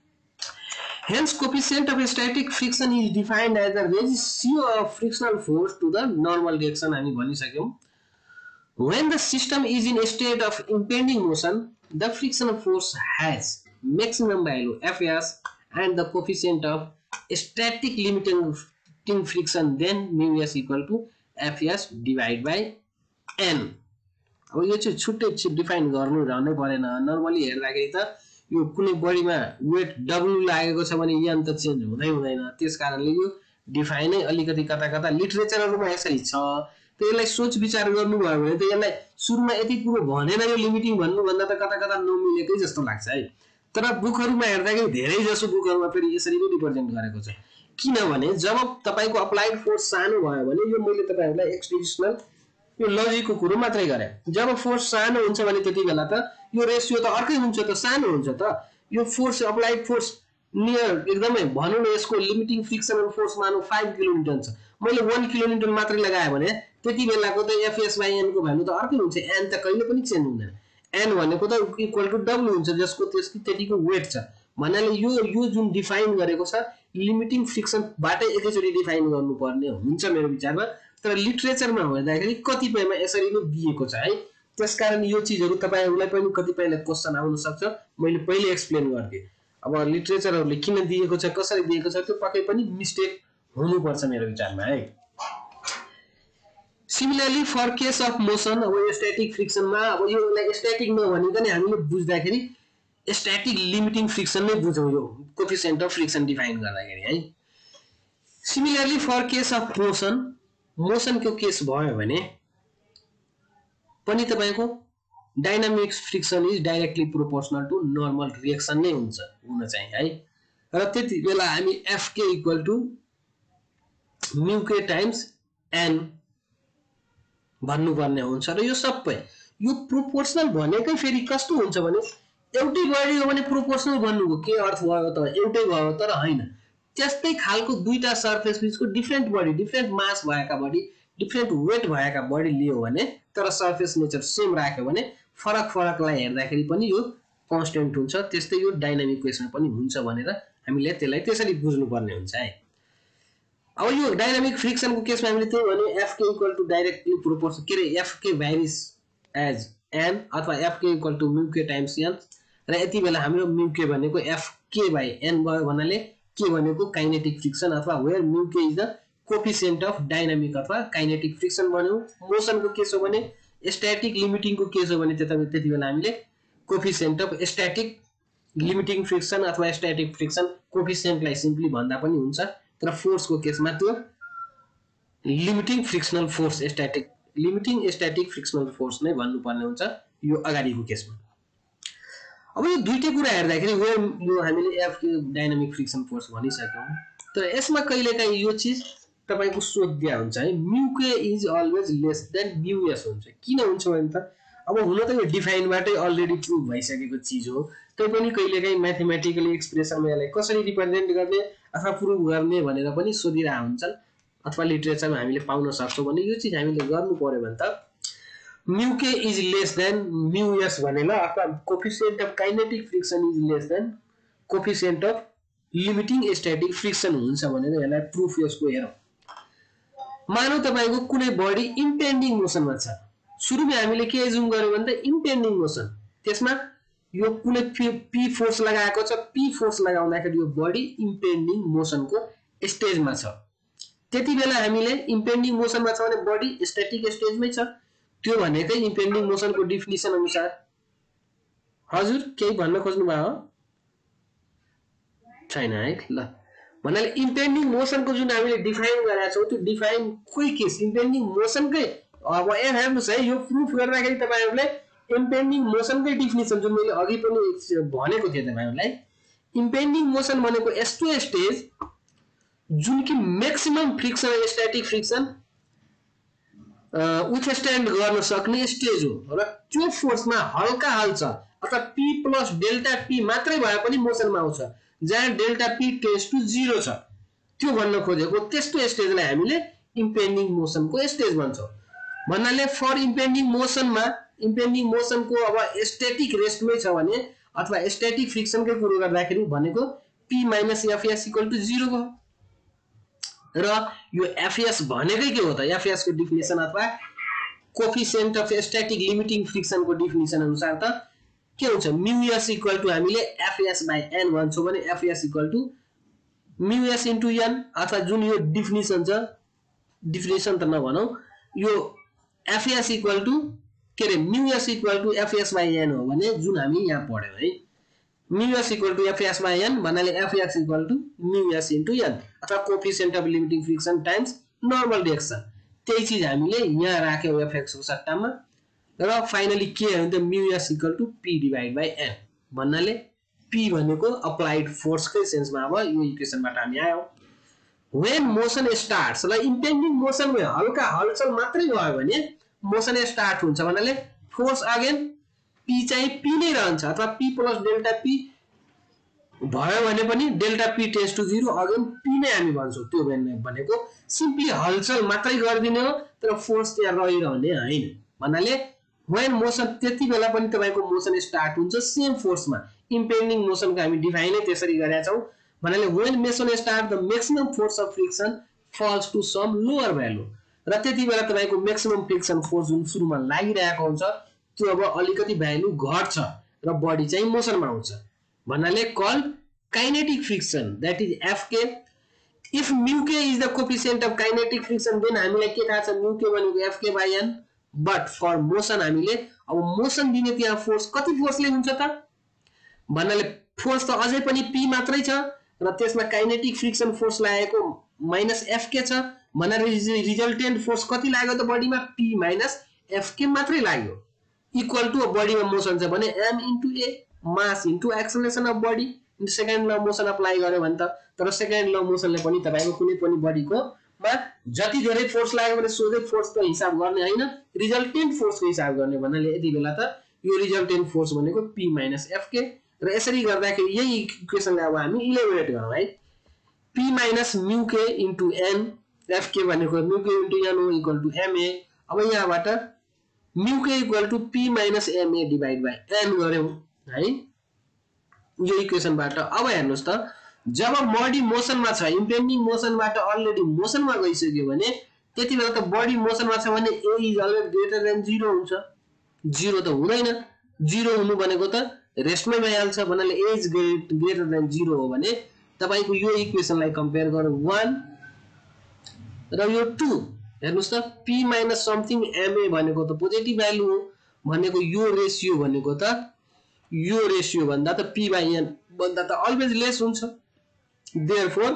A: Hence coefficient of static friction is defined as the ratio of frictional force to the normal direction हामी भनिसक्यौँ। When the system is in a state of impending motion, the frictional force has maximum value Fs and the coefficient of static limiting friction, then mu s equal to Fs divided by n. अब यो चाहिँ छुट्टै डिफाइन गर्नु रहनै परेन। नर्मली हेर्दाखेरि त यो कुनै बडीमा वेट w लागेको छ भने n त चेन्ज हुँदै हुँदैन, त्यसकारणले यो डिफाइनै अलिकति कता कता लिटरेचरहरुमा यसरी छ। त यसलाई सोच विचार गर्नु भयो भने त यसलाई सुरुमा यति कुरो भनेन यो लिमिटिङ भन्नु भन्दा त कता कता नमिलेकै जस्तो लाग्छ है। तर बुकहरुमा हेर्दाखेरि धेरै जसो बुकहरुमा फेरि यसरी नै रिप्रेजेन्ट गरेको छ, किनभने जब तपाईको अप्लाइड फोर्स सानो भयो भने यो मैले तपाईहरुलाई एक्सटेन्सनल यो लजिकको कुरो मात्रै गरे। जब फोर्स सानो हुन्छ भने त्यति बेला त यो रेशियो त अर्कै हुन्छ, त सानो हुन्छ त यो फोर्स अप्लाइड फोर्स नियर एकदमै भनौं न यसको लिमिटिङ फ्रिक्सनल फोर्स मानौ पाँच किलोन्युटन छ, मैले एक किलोन्युटन मात्रै लगाए भने त्यति बेलाको त Fs by n को भ्यालु त अर्कै हुन्छ, n त कहिले पनि चेन्ज हुँदैन। n भनेको त इक्वल टु w हुन्छ जसको त्यसको त्यतिको वेट छ। भन्नाले यो यो जुन डिफाइन गरेको छ लिमिटिङ फ्रिक्सन बाटै एकैचोटी डिफाइन गर्नुपर्ने हुन्छ मेरो विचारमा। तर लिटरेचरमा हेर्दाखेरि कतिपयमा यसरी नै दिएको छ है, त्यसकारण यो चीजहरु तपाईहरुलाई पनि कतिपयले क्वेशन आउन सक्छ, मैले पहिले एक्सप्लेन गर्थे। अब लिटरेचरहरुले किन दिएको छ कसरी दिएको छ त्यो पक्कै पनि मिस्टेक हुनु पर्छ मेरो विचारमा है। Similarly for case of motion, अब यो स्टैटिक फ्रिक्सनमा अब योलाई स्टैटिक नभनिकन हामीले बुझ्दाखेरि स्टैटिक लिमिटिङ फ्रिक्सन नै बुझौं यो कोएफिसिएन्ट अफ फ्रिक्सन डिफाइन गर्दाखेरि है। Similarly for case of motion, motion को केस भयो भने पनि तपाईको dynamic friction is directly proportional to normal reaction नै हुन्छ हुन चाहिँ है। र त्यति बेला हामी Fk equal to mu k times n भन्नुपर्ने हुन्छ। र यो सबै यो प्रोपोर्शनल भनेकै फेरि कस्तो हुन्छ भने एउटै बडी हो भने प्रोपोर्शनल भन्नुको के अर्थ भयो त, एउटै भयो तर हैन। त्यस्तै खालको दुईटा सरफेस बीचको डिफरेन्ट बडी डिफरेन्ट मास भएका बडी डिफरेन्ट वेट भएका बडी लियो भने तर सरफेस नेचर सेम राख्यो भने फरक फरकलाई हेर्दाखेरि पनि यो कन्स्टेन्ट हुन्छ। त्यस्तै यो डायनामिक इक्वेसन पनि हुन्छ भनेर हामीले त्यसलाई त्यसरी बुझ्नु पर्ने हुन्छ है। अब यो डायनामिक फ्रिक्सनको केसमा हामीले त्यही भने Fk equal to directly proportional के रे Fk भ्यारिज एज n अथवा Fk equal to mu k times n। र यति बेला हाम्रो म्यु k भनेको Fk by n भयो भन्नाले के भनेको काइनेटिक फ्रिक्सन अथवा where mu k is the coefficient of dynamic अथवा काइनेटिक फ्रिक्सन भन्यो। मोसनको केस हो भने स्टैटिक लिमिटिङको केस हो भने त्यता त्यति बेला हामीले coefficient of static limiting friction अथवा स्टैटिक फ्रिक्सन कोएफिसिएन्टलाई सिम्पली भन्दा पनि हुन्छ। तर फोर्सको केसमा त्यो limiting frictional force static limiting static frictional force नै भन्नुपर्ने हुन्छ यो अगाडिको केसमा। अब यो दुईटै कुरा हेर्दाखेरि वेयर यो हामीले F डायनामिक फ्रिक्सन फोर्स भनिसक्यौं, तर यसमा कहिलेकाहीँ यो चीज तपाईको सोध्या हुन्छ है, mu k is always less than mu s हुन्छ। किन हुन्छ भने त अब हुन त यो डिफाइनबाटै अलरेडी प्रुभ भइसकेको चीज हो, तैपनि कहिलेकाहीँ म्याथमेटिकली एक्सप्रेसनमा यसलाई कसरी रिप्रेजेन्ट गर्ने अथवा प्रुभ गर्ने भनेर पनि सोधिरा हुन्छन् अथवा लिटरेचरमा हामीले पाउन सक्छौं भने यो चीज हामीले गर्नु पर्यो भने त mu k is less than mu s भनेर अथवा coefficient of kinetic friction is less than coefficient of limiting static friction हुन्छ भनेर यसलाई प्रुफ यसको हेरौं। मानौ तपाईको कुनै बडी इम्पेन्डिङ मोसनमा छ, सुरुमा हामीले के एज्युम गर्यौं भने त इम्पेन्डिङ मोसन, त्यसमा यो कुनै p फोर्स लगाएको छ, p फोर्स लगाउँदाखेरि यो बडी इम्पेन्डिङ मोसनको स्टेजमा छ। त्यति बेला हामीले इम्पेन्डिङ मोसनमा छ भने बडी स्टैटिक स्टेजमै छ, त्यो भनेकै इम्पेन्डिङ मोसनको डेफिनिसन अनुसार। हजुर केही भन्न खोज्नु भयो छैन है? ल भन्नाले इम्पेन्डिङ मोसनको जुन हामीले डिफाइन गरेका छौं त्यो डिफाइन कोही केस इम्पेन्डिङ मोसनकै अब ए हेर्नुस् है, यो प्रुफ गर्दाखेरि तपाईहरुले इम्पेन्डिङ मोसनकै डेफिनिसन जुन मैले अघि पनि भनेको थिएँ तपाईहरुलाई, इम्पेन्डिङ मोसन भनेको यस्तो स्टेज जुन कि maximum friction static friction withstand गर्न सक्ने स्टेज हो र त्यो फोर्समा हल्का हाल्छ अथवा p प्लस डेल्टा p मात्रै भए पनि मोसनमा आउँछ, जहाँ delta p tends to zero छ, त्यो भन्न खोजेको त्यस्तो स्टेजलाई हामीले इम्पेन्डिङ मोसनको स्टेज भन्छौं। भन्नाले फर इम्पेन्डिङ मोसनमा इम्पेन्डिङ मोसनको अब स्टैटिक रेस्टमै छ भने अथवा स्टैटिक फ्रिक्सनकै कुरो गर्दाखेरि भनेको p minus Fs equal to zero भयो। र यो Fs भनेकै के हो त? Fs को डेफिनेसन अथवा coefficient of static limiting friction को डेफिनेसन अनुसार त के हुन्छ म्यु एस इक्वल टु हामीले एफएस बाइ एन भन्छौँ भने FS equal to mu S into N अथवा जुन यो डिफिनिसन छ डिफिनिसन त नभनौँ यो एफएस इक्वल टु के रे mu S equal to FS by N हो भने जुन हामी यहाँ पढ्यौँ है mu S equal to FS by N भन्नाले FS equal to mu S into N अथवा coefficient of limiting friction times normal reaction त्यही चीज हामीले यहाँ राख्यौँ एफएक्स को सट्टामा र फाइनली के हो त mu S equal to P divide by N भन्नाले पी भनेको अप्लाइड फोर्स कै सेन्समा अब यो इक्वेसनबाट हामी आयौँ व्हेन मोसन स्टार्ट्स ल इम्पेन्डिङ मोसन में हल्का हलचल मात्रै भयो भने मोसन स्टार्ट हुन्छ भन्नाले फोर्स अगेन पी चाहिँ पी नै रहन्छ अथवा पी प्लस डेल्टा पी भयो भने पनि delta P tends to zero again P नै हामी भन्छौँ त्यो भनेको सिम्पली हलचल मात्रै गरिदिने हो तर फोर्स त्यहाँ रहिरहने हैन भन्नाले व्हेन मोसन त्यति बेला पनि तपाईको मोसन स्टार्ट हुन्छ सेम फोर्समा इम्पेन्डिङ मोसनको हामी डिफाइनै त्यसरी गरेका छौं भन्नाले when motion start the maximum force of friction falls to some lower value र त्यति बेला तपाईको मैक्सिमम फ्रिक्सन फोर्स जुन सुरुमा लागिरहेको हुन्छ त्यो अब अलिकति भ्यालु घट्छ र बडी चाहिँ मोसनमा आउँछ भन्नाले called kinetic friction that is FK if mu K is the coefficient of kinetic friction then हामीलाई के थाहा छ म्यु के भनेको FK by N but for motion हामीले अब मोसन दिने त्यहाँ फोर्स कति फोर्सले हुन्छ त भन्नाले फोर्स त अझै पनि पी मात्रै छ र त्यसमा काइनेटिक फ्रिक्सन फोर्स लागेको माइनस एफके छ भन्नाले रिजल्टेन्ट फोर्स कति लाग्यो त बडीमा पी माइनस एफके मात्रै लाग्यो इक्वल टु बडीमा मोसन छ भने M into A mass into acceleration of body into second law motion apply गर्यो भने त तर सेकेन्ड ल मोसनले पनि तपाईको कुनै पनि बडीको मा जति धेरै फोर्स लाग्यो भने सोझै फोर्स को हिसाब गर्ने हैन रिजल्टेन्ट फोर्स को हिसाब गर्ने भन्नाले यति बेला त यो रिजल्टेन्ट फोर्स भनेको p माइनस fk र यसरी गर्दाखेरि यही इक्वेसनलाई अब हामी इलेबोरेट गरौँ है p minus mu k into n fk भनेको म्यु k इन्टु n हो इक्वल टु ma अब यहाँबाट mu k equal to p minus ma divide by n गर्यौं है यो इक्वेसनबाट अब हेर्नुस् त जब बडी मोसनमा छ इम्पेन्डिङ मोसनबाट अलरेडी मोसनमा गइसक्यो भने त्यति बेला त बडी मोसनमा छ भने a is always greater than zero हुन्छ जीरो त हुँदैन जीरो हुनु भनेको त रेस्टमै भइहाल्छ भन्नाले a is greater than zero हो भने तपाईको यो इक्वेसनलाई कम्पेयर गरौँ one र यो two हेर्नुस् त p माइनस समथिङ ma भनेको त पोजिटिभ भ्यालु हो भनेको यो रेशियो भनेको त यो रेशियो भन्दा त p बाइ n भन्दा त अलवेज लेस हुन्छ therefore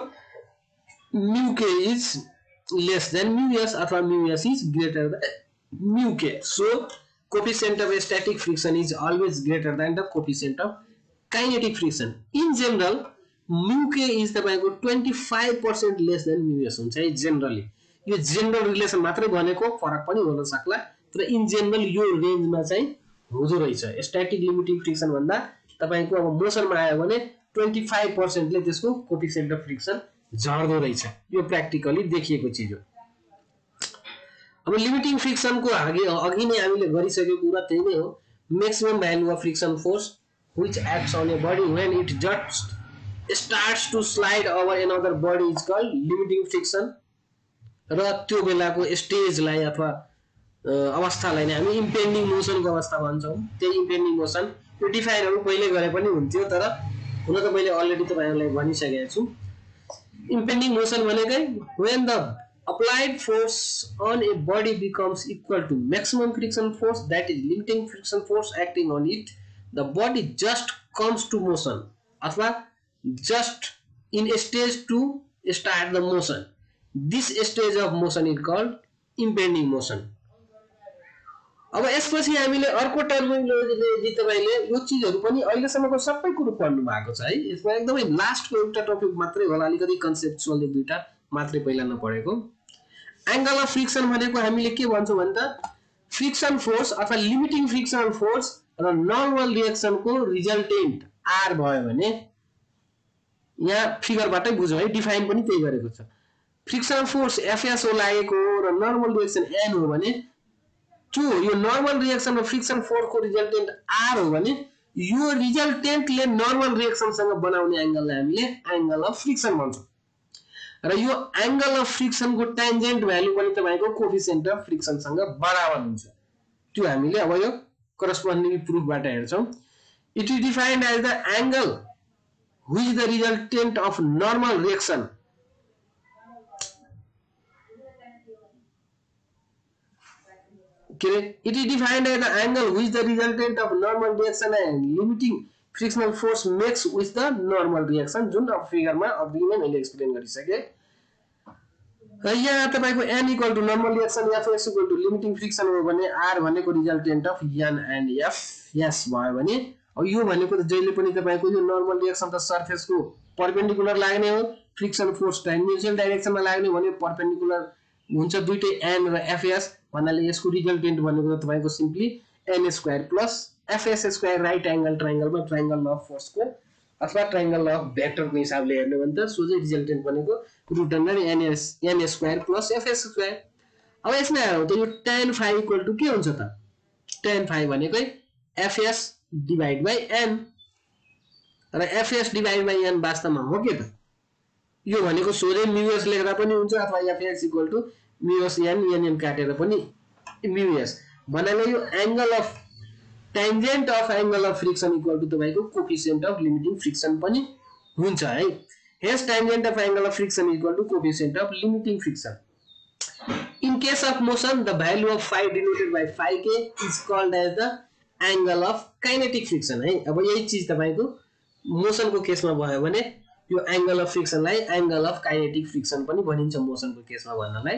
A: mu k is less than mu s अथवा mu s is greater than mu k so coefficient of static friction is always greater than the coefficient of kinetic friction in general mu k is तपाईको twenty-five percent less than mu s हुन्छ है जनरली यो जनरल रिलेसन मात्रै भनेको फरक पनि हुन सक्ला तर इन जनरल यो रेन्जमा चाहिँ हुँदो रहेछ स्टैटिक लिमिटिङ फ्रिक्सन भन्दा तपाईको अब मोसनमा आयो भने twenty-five percent ले त्यसको कोफिसिएन्ट अफ फ्रिक्सन झर्दो रहेछ यो प्र्याक्टिकली देखिएको चीज हो अब लिमिटिङ फ्रिक्सन को अघि अघि नै हामीले गरिसकेको कुरा त्यही नै हो maximum value of friction force which acts on a body when it just starts to slide over another body is called limiting friction र त्यो बेलाको स्टेजलाई अथवा अवस्थालाई नै हामी इम्पेन्डिङ मोसनको अवस्था भन्छौं त्यही इम्पेन्डिङ मोसन यो डिफाइनहरु पहिले गरे पनि हुन्थ्यो तर हुन त मैले अलरेडी तपाईहरुलाई भनिसकेको छु इम्पेन्डिङ मोसन भनेकै when the applied force on a body becomes equal to maximum friction force that is limiting friction force acting on it the body just comes to motion अथवा just in a stage to start the motion this stage of motion is called impending motion अब यसपछि हामीले अर्को टर्मिनोलोजी तपाईले यो चीजहरु पनि अहिलेसम्मको सबै कुरो पढ्नु भएको छ है यसमा एकदमै लास्टको एउटा टपिक मात्रै होला अलिकति कन्सेप्चुअल एक दुईटा मात्रै पहिला नपढेको एंगल अफ फ्रिक्सन भनेको हामीले के भन्छौं भन्दा फ्रिक्सन फोर्स अथवा लिमिटिङ फ्रिक्सन फोर्स र नर्मल रिएक्सनको रिजल्टेन्ट r भयो भने यहाँ फिगरबाटै बुझौं है डिफाइन पनि त्यही गरेको छ फ्रिक्सन फोर्स fs हो लागेको र नर्मल रिएक्सन n हो भने त्यो यो नर्मल रिएक्सन र फ्रिक्सन फोर्स को रिजल्टेन्ट r हो भने यो रिजल्टेन्टले नर्मल रिएक्सन सँग बनाउने एंगललाई हामीले एंगल अफ फ्रिक्सन भन्छौं र यो एंगल अफ फ्रिक्सन को टेन्जेन्ट भ्यालु पनि तपाईको कोफिसिएन्ट अफ फ्रिक्सन सँग बराबर हुन्छ त्यो हामीले अब यो करस्पोन्डिङ प्रुफबाट हेर्छौं It is defined as the angle which the resultant of normal reaction okay, it is defined as the angle which the resultant of normal reaction and limiting frictional force makes with the normal reaction जुन अब फिगरमा अघि नै मैले एक्सप्लेन गरिसके यहाँ तपाईको n equal to normal reaction f s equal to limiting friction हो भने r भनेको resultant of n and f s भयो भने अब यो भनेको त जहिले पनि तपाईको यो नर्मल रिएक्सन त सरफेसको परपेन्डिकुलर लाग्ने हो फ्रिक्सन फोर्स टेन्जेन्शियल डाइरेक्सनमा लाग्ने भने परपेन्डिकुलर हुन्छ दुईटै n र f s भन्नाले यसको रिजल्टेन्ट भनेको त तपाईको simply n square plus f s square right angle ट्रायंगलमा ट्रायंगल अफ फोर्सको अथवा ट्रायंगल अफ भेक्टरको हिसाबले हेर्ने भने त सोझै रिजल्टेन्ट भनेको root under n n square plus f s square अब यसमा हेरौँ त यो tan phi इक्वल टु के हुन्छ त tan phi भनेकै f s divide by n र f s divide by n वास्तवमा हो के त यो भनेको सोझै mu s लेख्दा पनि हुन्छ अथवा f s equal to mu s n n n काटेर पनि mu s भन्नाले यो angle of tangent of angle of friction equal to तपाईको कोफिसिएन्ट अफ लिमिटिङ फ्रिक्सन पनि हुन्छ है hence tangent of angle of friction equal to coefficient of limiting friction in case of motion the value of phi denoted by phi k is called as the angle of kinetic friction है अब यही चीज तपाईको मोशनको केसमा भयो भने यो एंगल अफ फ्रिक्सनलाई एंगल अफ काइनेटिक फ्रिक्सन पनि भनिन्छ मोशनको केसमा भन्नलाई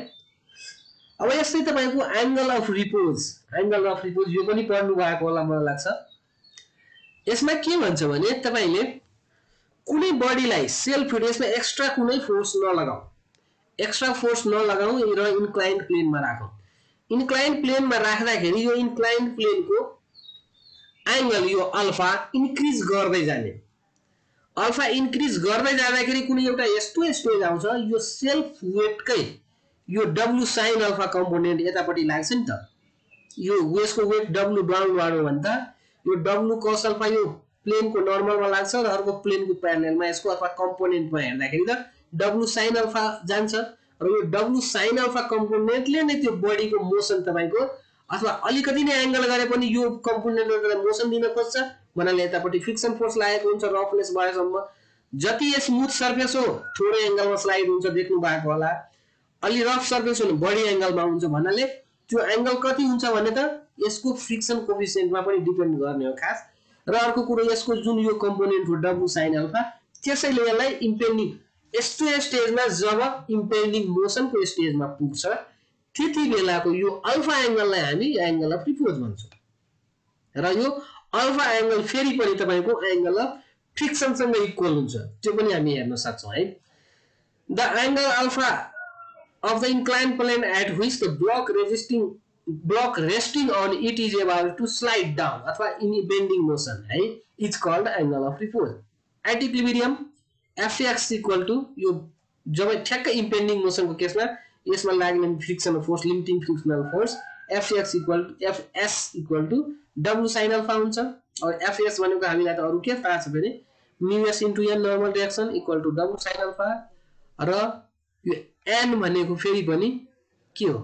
A: अब यस्तै तपाईको angle of repose angle of repose यो पनि पढ्नु भएको होला मलाई लाग्छ यसमा के भन्छ भने तपाईले कुनै बडीलाई सेल्फ यसमा एक्स्ट्रा कुनै फोर्स नलगाऊ एक्स्ट्रा फोर्स नलगाऊ र इन्क्लाइन्ड प्लेनमा राखौ इन्क्लाइन्ड प्लेनमा राख्दाखेरि यो इन्क्लाइन्ड प्लेनको एंगल यो अल्फा इन्क्रिज गर्दै जाने अल्फा इन्क्रिज गर्दै जाँदाखेरि कुनै एउटा यस्तो स्टेज आउँछ यो सेल्फ वेटकै यो w sin अल्फा कम्पोनेन्ट यतापटि लाग्छ नि त यो यसको वेट w डाउन वार्ड भन्दा यो w cos अल्फा यो प्लेनको नर्मलमा लाग्छ र अर्को प्लेनको प्यारललमा यसको अथवा कम्पोनेन्टमा हेर्दाखेरि त w sin अल्फा जान्छ र यो w sin अल्फा कम्पोनेन्टले नै त्यो बडीको मोसन तपाईको अथवा अलिकति नै एंगल गरे पनि यो कम्पोनेन्टले मोसन दिन खोज्छ भन्नाले यतापटि फ्रिक्सन फोर्स लागेको हुन्छ रफनेस भएसम्म जति स्मुथ सर्फेस हो थोरै एंगलमा स्लाइड हुन्छ देख्नु भएको होला अलि रफ सर्फेस हो बडी एंगलमा हुन्छ भन्नाले त्यो एंगल कति हुन्छ भने त यसको फ्रिक्सन कोफिसिएन्टमा पनि डिपेन्ड गर्ने हो खास र अर्को कुरो यसको जुन यो कम्पोनेन्ट हो w sin अल्फा त्यसैले यसलाई इम्पेन्डिङ यस्तो स्टेजमा जब इम्पेन्डिङ मोसनको स्टेजमा पुग्छ त्यति बेलाको यो अल्फा एंगललाई हामी एंगल अफ रिपोज भन्छौं र यो अल्फा एंगल फेरि पनि तपाईको एंगल अफ फ्रिक्सन सँग इक्वल हुन्छ त्यो पनि हामी हेर्न सक्छौं है the angle alpha of the inclined plane at which the block resisting block resting on it is about to slide down अथवा in bending motion है is called angle of repose at equilibrium fx equal to यो जब ठ्याक्क impending motion को केसमा यसमा लाग्ने frictional force limiting frictional force fx equal to fs equal to w sin alpha हुन्छ और fs भनेको हामीलाई त अरु के थाहा छ भने mu s into n normal reaction equal to w sin alpha र यो n भनेको फेरि पनि के हो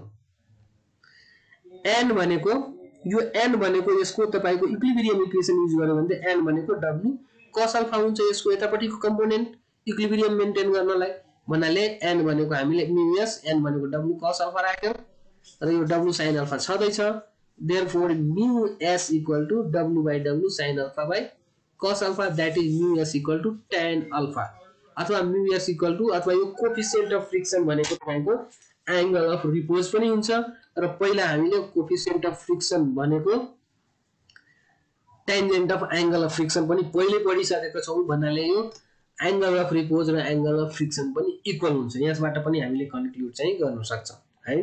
A: n भनेको यो n भनेको यसको तपाईको इक्विलिब्रियम इक्वेसन युज गर्यो भने त n भनेको w cos अल्फा हुन्छ यसको यतापटिको कम्पोनेन्ट इक्विलिब्रियम मेन्टेन गर्नलाई भन्नाले n भनेको हामीले mu s n भनेको w cos अल्फा राख्यौ र यो w sin अल्फा छदै छ therefore mu s equal to w by w sin alpha by cos alpha that is mu s equal to tan alpha अथवा mu s equal to अथवा यो कोफिसिएन्ट अफ फ्रिक्सन भनेको तपाईको एंगल अफ रिपोज पनि हुन्छ र पहिला हामीले कोफिसिएन्ट अफ फ्रिक्सन भनेको tangent of angle of friction पनि पहिले पढिसकेको छौं भन्नाले यो एंगल अफ रिपोज र एंगल अफ फ्रिक्सन पनि इक्वल हुन्छ यसबाट पनि हामीले कन्क्लुड चाहिँ गर्न सक्छौं है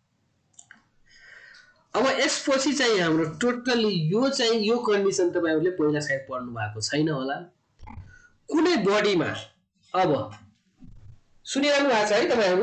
A: अब यसपछि चाहिँ हाम्रो टोटली यो चाहिँ यो कन्डिसन तपाईहरुले पहिला सायद पढ्नु भएको छैन होला कुनै बडीमा अब सुनिरहनु भएको छ है तपाईहरु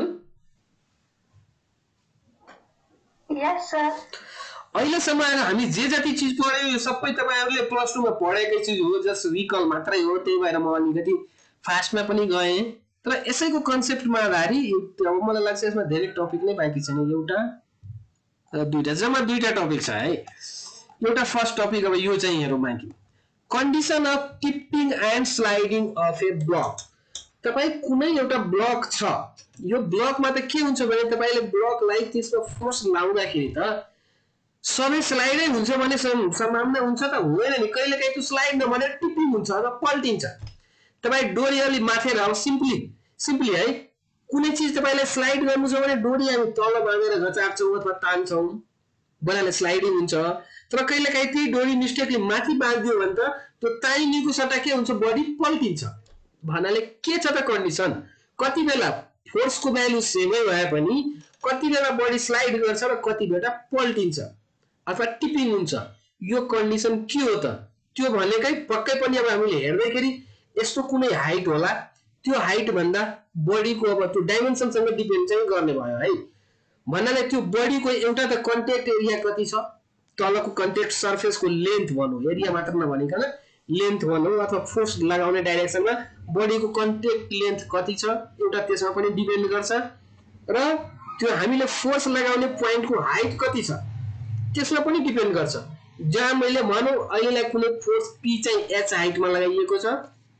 B: यस सर
A: अहिलेसम्म हामी जे जति चीज पढ्यौ यो सबै तपाईहरुले प्लस टू मा पढेकै चीज हो जस्ट रिकल मात्रै हो त्यही भएर म अलिकति फास्टमा पनि गए तर यसैको कन्सेप्टमा आधारी अब मलाई लाग्छ यसमा धेरै टपिक नै बाँकी छैन एउटा र दुईटा जम्मा दुईटा टपिक छ है एउटा फर्स्ट टपिक अब यो चाहिँ हेरौं बाँकी condition of tipping and sliding of a block. तपाई कुनै एउटा ब्लक छ, यो ब्लकमा त के हुन्छ भने तपाईले ब्लकलाई त्यसमा फोर्स लाउँदाखेरि त सबै स्लाइडै हुन्छ भने सम्भावना हुन्छ त हुँदैन नि। कहिलेकाहीँ त्यो स्लाइड नभने टिपिङ हुन्छ अथवा पल्टिन्छ। तपाई डोरी अलि माथि राख्नु, सिम्पली सिम्पली है कुनै चीज तपाईलाई स्लाइड गर्नु छ भने डोरी हामी तल बाँधेर घचार्छौँ अथवा तान्छौँ, बनाले स्लाइडिङ हुन्छ। तर कहिलेकाहीँ त्यही डोरी मिस्टेकली माथि बाँधिदियो भने त त्यो तानिनुको सट्टा के हुन्छ, बडी पल्टिन्छ। भन्नाले के छ त कन्डिसन, कति बेला फोर्सको भ्यालु सेमै भए पनि कति बेला बडी स्लाइड गर्छ र कति बेला पल्टिन्छ अथवा टिपिङ हुन्छ। यो कन्डिसन के हो त, त्यो भनेकै पक्कै पनि अब हामीले हेर्दाखेरि यस्तो कुनै हाइट होला, त्यो हाइट भन्दा बडीको अब त्यो डाइमेन्सनसँग डिपेन्ड चाहिँ गर्ने भयो है। भन्नाले त्यो बडीको एउटा त कन्ट्याक्ट एरिया कति छ, तलको कन्ट्याक्ट सर्फेसको लेन्थ भनौँ, एरिया मात्र नभनिकन लेन्थ भनौँ, अथवा फोर्स लगाउने डाइरेक्सनमा बडीको कन्ट्याक्ट लेन्थ कति छ एउटा त्यसमा पनि डिपेन्ड गर्छ। र त्यो हामीले फोर्स लगाउने पोइन्टको हाइट कति छ त्यसमा पनि डिपेन्ड गर्छ। जहाँ मैले भनौँ अहिलेलाई कुनै फोर्स पी चाहिँ एच हाइटमा लगाइएको छ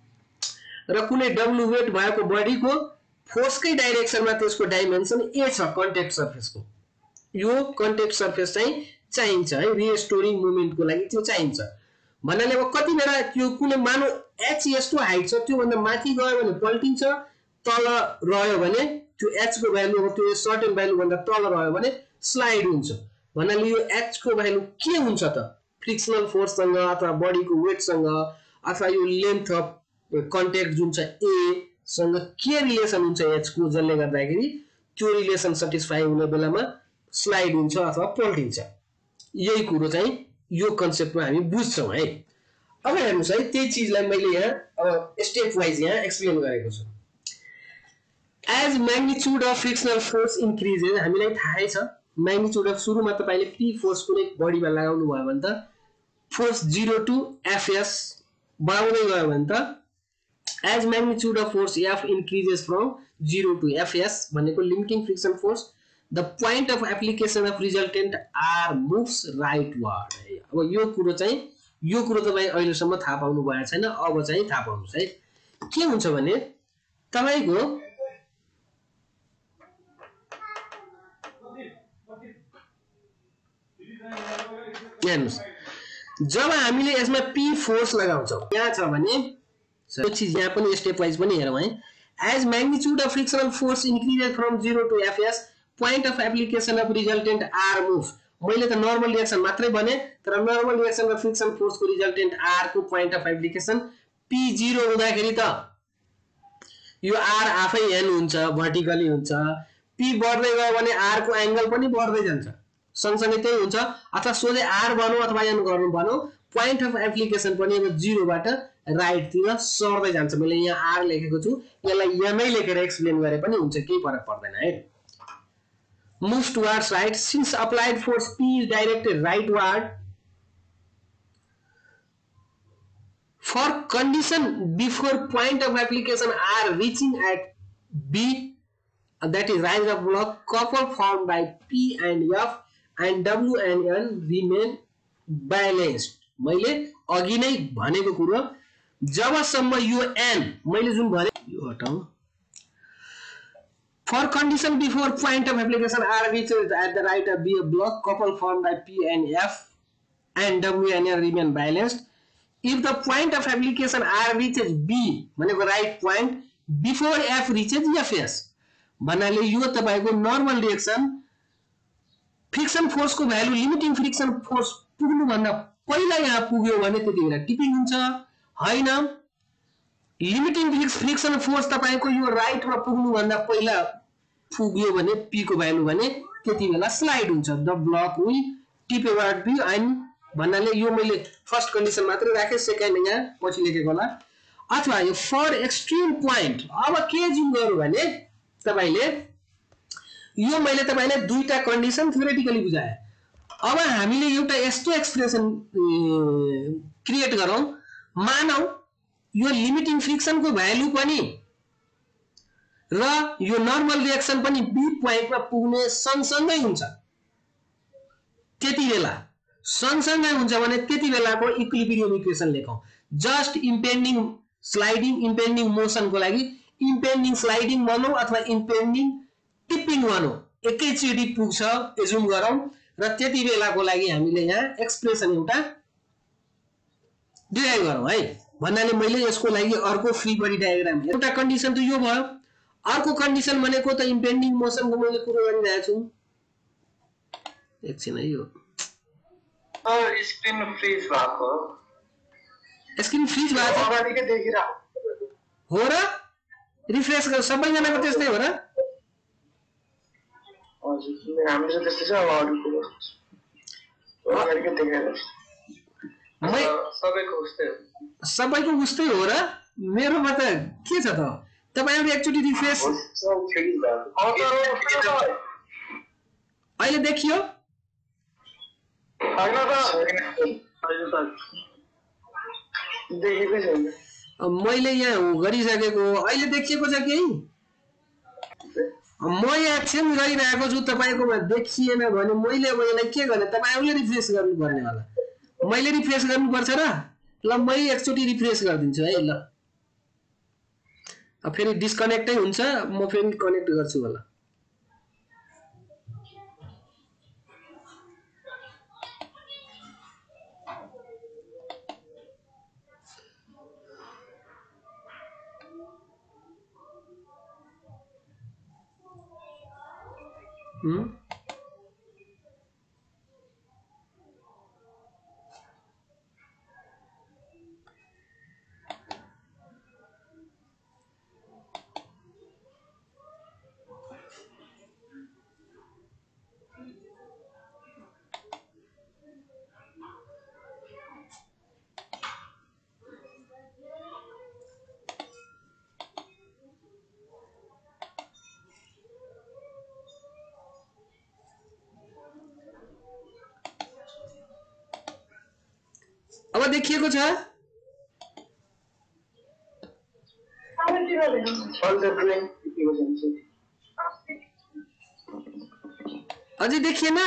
A: र कुनै डब्लु वेट भएको बडीको फोर्सकै डाइरेक्सनमा त्यसको डाइमेन्सन ए छ कन्ट्याक्ट सर्फेसको। यो कन्ट्याक्ट सर्फेस चाहिँ चाहिन्छ है रिस्टोरिङ मुभमेन्टको लागि, त्यो चाहिन्छ। भन्नाले अब कति बेला त्यो कुनै मानौ एच यस्तो हाइट छ, त्यो भन्दा माथि गयो भने पल्टिन्छ, तल रह्यो भने त्यो एच को भ्यालु अब त्यो सर्टेन भ्यालु भन्दा तल रह्यो भने स्लाइड हुन्छ। भन्नाले यो एच को भ्यालु के हुन्छ त, फ्रिक्सनल फोर्ससँग अथवा बडीको वेटसँग अथवा यो लेन्थ अफ कन्ट्याक्ट जुन छ ए सँग के रिलेसन हुन्छ एच को, जसले गर्दाखेरि त्यो रिलेसन सटिस्फाई हुने बेलामा स्लाइड हुन्छ अथवा पल्टिन्छ। यही कुरो चाहिँ यो कन्सेप्टमा हामी बुझ्छौँ है। अब हेर्नुस् है, त्यही चीजलाई मैले यहाँ अब स्टेप वाइज यहाँ एक्सप्लेन गरेको छु। As magnitude of frictional force increases, हामीलाई थाहै छ म्याग्निट्युड अफ, सुरुमा तपाईले पी फोर्स कुनै बडीमा लगाउनु भयो भने त फोर्स जीरो टू एफएस बढाउँदै गयो भने त as magnitude of force F increases from zero to FS भनेको limiting friction force, the point of application of resultant R moves rightward. अब यो कुरो चाहिँ यो कुरो तपाईँ अहिलेसम्म थाहा पाउनु भएको छैन, अब चाहिँ थाहा पाउनुहोस् है। के हुन्छ भने तपाईको हेर्नुस्, जब हामीले यसमा पी फोर्स लगाउँछौँ, यहाँ छ भने यो चीज यहाँ पनि स्टेप वाइज पनि हेरौँ है। As magnitude of frictional force increases from zero to FS point of application of resultant R move. मैले त नर्मल रिएक्सन मात्रै भने, तर नर्मल रिएक्सन र फ्रिक्सन फोर्सको रिजल्टेन्ट आर को point of application P zero हुँदाखेरि त यो आर आफै एन हुन्छ, भर्टिकली हुन्छ। पी बढ्दै गयो भने आर को एंगल पनि बढ्दै जान्छ, सँगसँगै त्यही हुन्छ। अथवा सोझै आर भनौँ अथवा एन गर्नु भनौँ, पोइन्ट अफ एप्लिकेसन पनि अब जीरोबाट राइटतिर सर्दै जान्छ। मैले यहाँ आर लेखेको छु, यसलाई एमै लेखेर एक्सप्लेन गरे पनि हुन्छ, केही फरक पर्दैन है। Moves towards right, since applied force P is directed rightward. For condition before point of application are reaching at B, that is rise of block, couple formed by P and F and W and N remain balanced. मैले अघि नै भनेको कुरो, जबसम्म यो N मैले जुन भने यो हटाउँ, for condition before point of application are reached at the right of B, a block couple formed by P and F and W and N remain balanced. If the point of application R reaches B, भनेको right point, before F reaches Fs, भन्नाले यो तपाईको नर्मल रिएक्सन फ्रिक्सन फोर्सको भ्यालु लिमिटिङ फ्रिक्सन फोर्स पुग्नु भन्दा पहिला यहाँ पुग्यो भने त्यतिबेला टिपिङ हुन्छ हैन। लिमिटिङ फ्रिक्सन फोर्स तपाईको यो राइटमा पुग्नु भन्दा पहिला पुग्यो भने पी को भ्यालु भने त्यतिबेला स्लाइड हुन्छ। The block will tip about B end, भन्नाले यो मैले फर्स्ट कन्डिसन मात्र राखे, सेकेन्ड यहाँ पछि लेखेको होला। अथवा यो फर एक्सट्रिम पोइन्ट, अब के जुन गर्नु भने तपाईले यो मैले तपाईलाई दुईटा कन्डिसन थ्योरेटिकली बुझाए। अब हामीले एउटा यस्तो एक्सप्रेसन क्रिएट गरौँ, मानौ यो लिमिटिङ फ्रिक्सनको भ्यालु पनि र यो नर्मल रिएक्सन पनि बी पोइन्टमा पुग्ने सँगसँगै हुन्छ। त्यति बेला सँगसँगै हुन्छ भने त्यति बेलाको इक्विलिब्रियम इक्वेसन लेखौं। जस्ट इम्पेन्डिङ स्लाइडिङ इम्पेन्डिङ मोसनको लागि इम्पेन्डिङ स्लाइडिङ भनौँ अथवा इम्पेन्डिङ टिपिङ भनौँ एकैचोटि पुग्छ एजुम गरौँ र त्यति बेलाको लागि हामीले यहाँ एक्सप्रेसन एउटा डिराइभ गरौँ है भन्नाले मैले यसको लागि अर्को फ्री बडी डायग्राम एउटा कन्डिसन त यो भयो अर्को कन्डिसन भनेको त इम्पेन्डिङ मोसनको मैले कुरो गरिरहेको छु एकछिन है यो
C: स्क्रिन फ्रीज भएको
A: स्क्रिन फ्रीज भएको
C: अगाडिकै देखिरहेको
A: हो र रिफ्रेश गर सबैजनाको त्यस्तै हो र
C: हजुर हाम्रो चाहिँ त्यस्तै छ अब अरूको अगाडिकै देखाइरहेको
A: मै
C: सबैको उस्तै हो
A: सबैको उस्तै हो र मेरोमा त के छ त तपाईहरु एकचोटी रिफ्रेश अहिले देखियो
C: हैन त देखेकै छैन
A: मैले यहाँ गरिसकेको अहिले देखिएको छ कि म यहाँ चेन्ज गरिरहेको छु तपाईकोमा देखिएन भने मैले अब यसलाई के गर्ने तपाईहरुले रिफ्रेश गर्नुपर्ने होला मैले रिफ्रेश गर्नुपर्छ र ल म एकचोटी रिफ्रेश गरिदिन्छु है ल अब फेरि डिस्कनेक्टै हुन्छ म फेरि कनेक्ट गर्छु होला हम्म अब देखिएको छ अझै देखिएन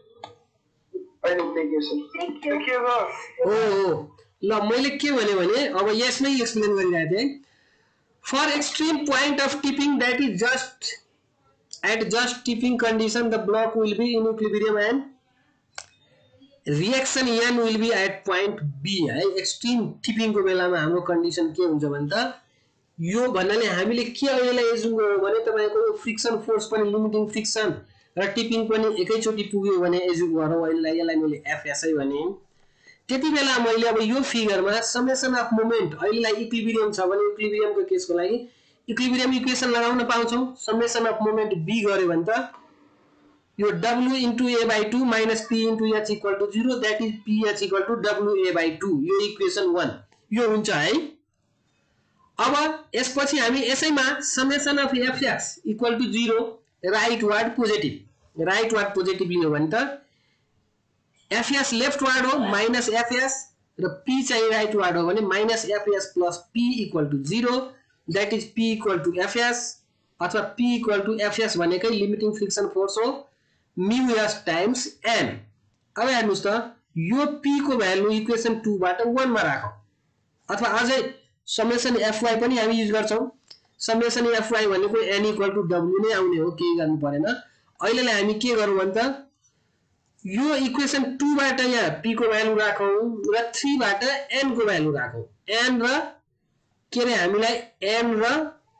A: ओ ल मैले के भने भने अब यसमै एक्सप्लेन गरिरहेको थिएँ for extreme point of tipping that is just at just tipping condition the block will be in equilibrium and reaction n will be at point B है एक्सट्रीम टिपिङ को बेलामा हाम्रो कन्डिसन के हुन्छ भने त यो भन्नाले हामीले के अहिले एजुम गर्यौ भने तपाईको यो फ्रिक्सन फोर्स पनि लिमिटिङ फ्रिक्सन र टिपिङ पनि एकैचोटी पुग्यो भने एजुम गरौ अहिले यसलाई मैले एफएस है भने त्यति बेला मैले अब यो फिगरमा समेसन अफ मोमेन्ट अहिलेलाई इक्विलिब्रियम छ भने इक्विलिब्रियम को केसको लागि इक्विलिब्रियम इक्वेसन लगाउन पाउँछौ समेसन अफ मोमेन्ट B गर्यो भने त यो W into A by two minus P into H equal to zero that is P H equal to W A by two यो इक्वेसन one यो हुन्छ है अब यसपछि हामी यसैमा summation of Fx equal to zero rightward positive rightward positive लियो भने त Fs लेफ्ट वार्ड हो माइनस Fs र P चाहिँ राइट वार्ड हो भने minus Fs plus P equal to zero that is P equal to Fs अथवा P equal to Fs भनेकै लिमिटिङ फ्रिक्सन फोर्स हो mu s times n अब हेर्नुस् त यो p को भ्यालु इक्वेसन two बाट one मा राखौ अथवा अझै समेसन fy पनि हामी युज गर्छौं समेसन fy भनेको n इक्वल टु w नै आउने हो केही गर्नु परेन अहिलेलाई हामी के गरौँ भने त यो इक्वेसन two बाट यहाँ p को भ्यालु राखौ र three बाट n को भ्यालु राखौ n र के रे हामीलाई n र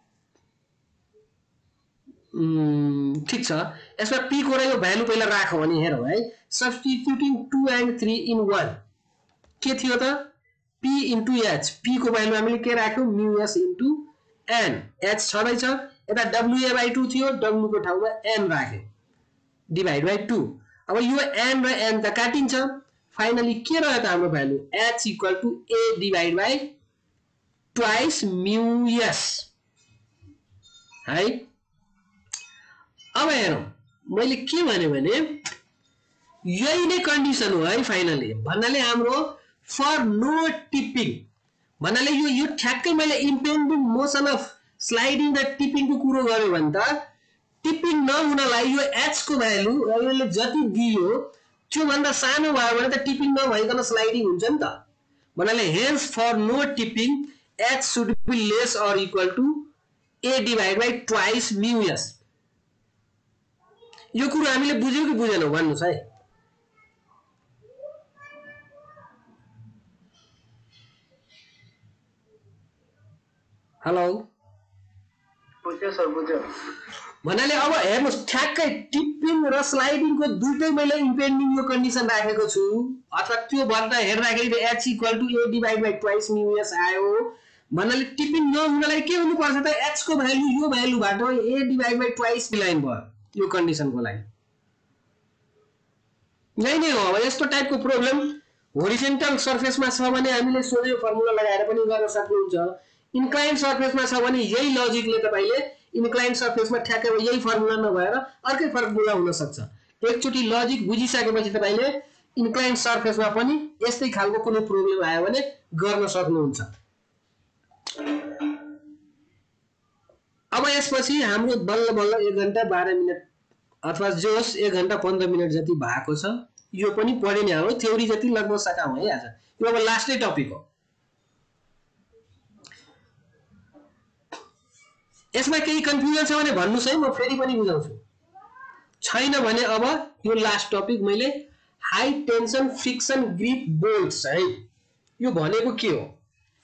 A: ठीक छ यसमा p को र यो भ्यालु पहिला राखौ अनि हेरौ है सब्स्टिट्युटिङ two and three in one के थियो त p into h p को भ्यालु हामीले के राख्यौ mu s into n h छदै छ यता wa by two थियो w को ठाउँमा n राखे डिवाइड बाइ two अब यो n र n त काटिन्छ फाइनली के रह्यो त हाम्रो value h equal to a divide by twice mu s है अब हेरौं मैले के भने भने यही नै कन्डिसन हो है फाइनली भन्नाले हाम्रो फर नो टिपिङ भन्नाले यो यो ठ्याक्कै मैले इम्पेन्डिङ मोसन अफ स्लाइडिङ र टिपिङ को कुरो गरे भने त टिपिङ नहुनलाई यो h को भ्यालु अहिले जति दियो त्यो भन्दा सानो भयो भने त टिपिङ नभइकन स्लाइडिङ हुन्छ नि त भन्नाले hence for no tipping h should be less or equal to a divided by twice mu s. यो कुरो हामीले बुझ्यौ कि बुझेनौ भन्नुस् है। हेलो
C: बुझ्यो सर बुझ्यो।
A: भन्नाले अब हेर्नुस् ठ्याक्कै टिपिङ र स्लाइडिङको दुईटै मैले इम्पेन्डिङ यो कन्डिसन राखेको छु अथवा त्यो भन्दा हेर्दाखेरि h equal to a divide by twice mu s आयो भन्नाले टिपिङ नहुनलाई के हुनु पर्छ त h को भ्यालु यो भ्यालुबाट a डिभाइड बाइ ट्वाइस मिलाइन भयो यो कन्डिसनको लागि। यही नै हो। अब यस्तो टाइपको प्रब्लम होरिजेन्टल सर्फेसमा छ भने हामीले सोझै फर्मुला लगाएर पनि गर्न सक्नुहुन्छ। इन्क्लाइन सर्फेसमा छ भने यही लजिकले तपाईले इन्क्लाइन सर्फेसमा ठ्याक्कै यही फर्मुला नभएर अर्कै फर्मुला हुन सक्छ। एकचोटी लजिक बुझिसकेपछि तपाईले इन्क्लाइन सर्फेसमा पनि यस्तै खालको कुनै प्रब्लम आयो भने गर्न सक्नुहुन्छ। अब यसपछि हाम्रो बल्ल बल्ल एक घण्टा बाह्र मिनट अथवा जोस एक घण्टा पन्ध्र मिनट जति भएको छ। यो पनि पढे नै हो, थ्योरी जति लगभग सकाउँ है आज। यो अब लास्टै टपिक हो। यसमा केही कन्फ्युजन छ भने भन्नुस् है, म फेरि पनि बुझाउँछु। छैन भने अब यो लास्ट टपिक मैले high tension friction grip bolts है यो भनेको के हो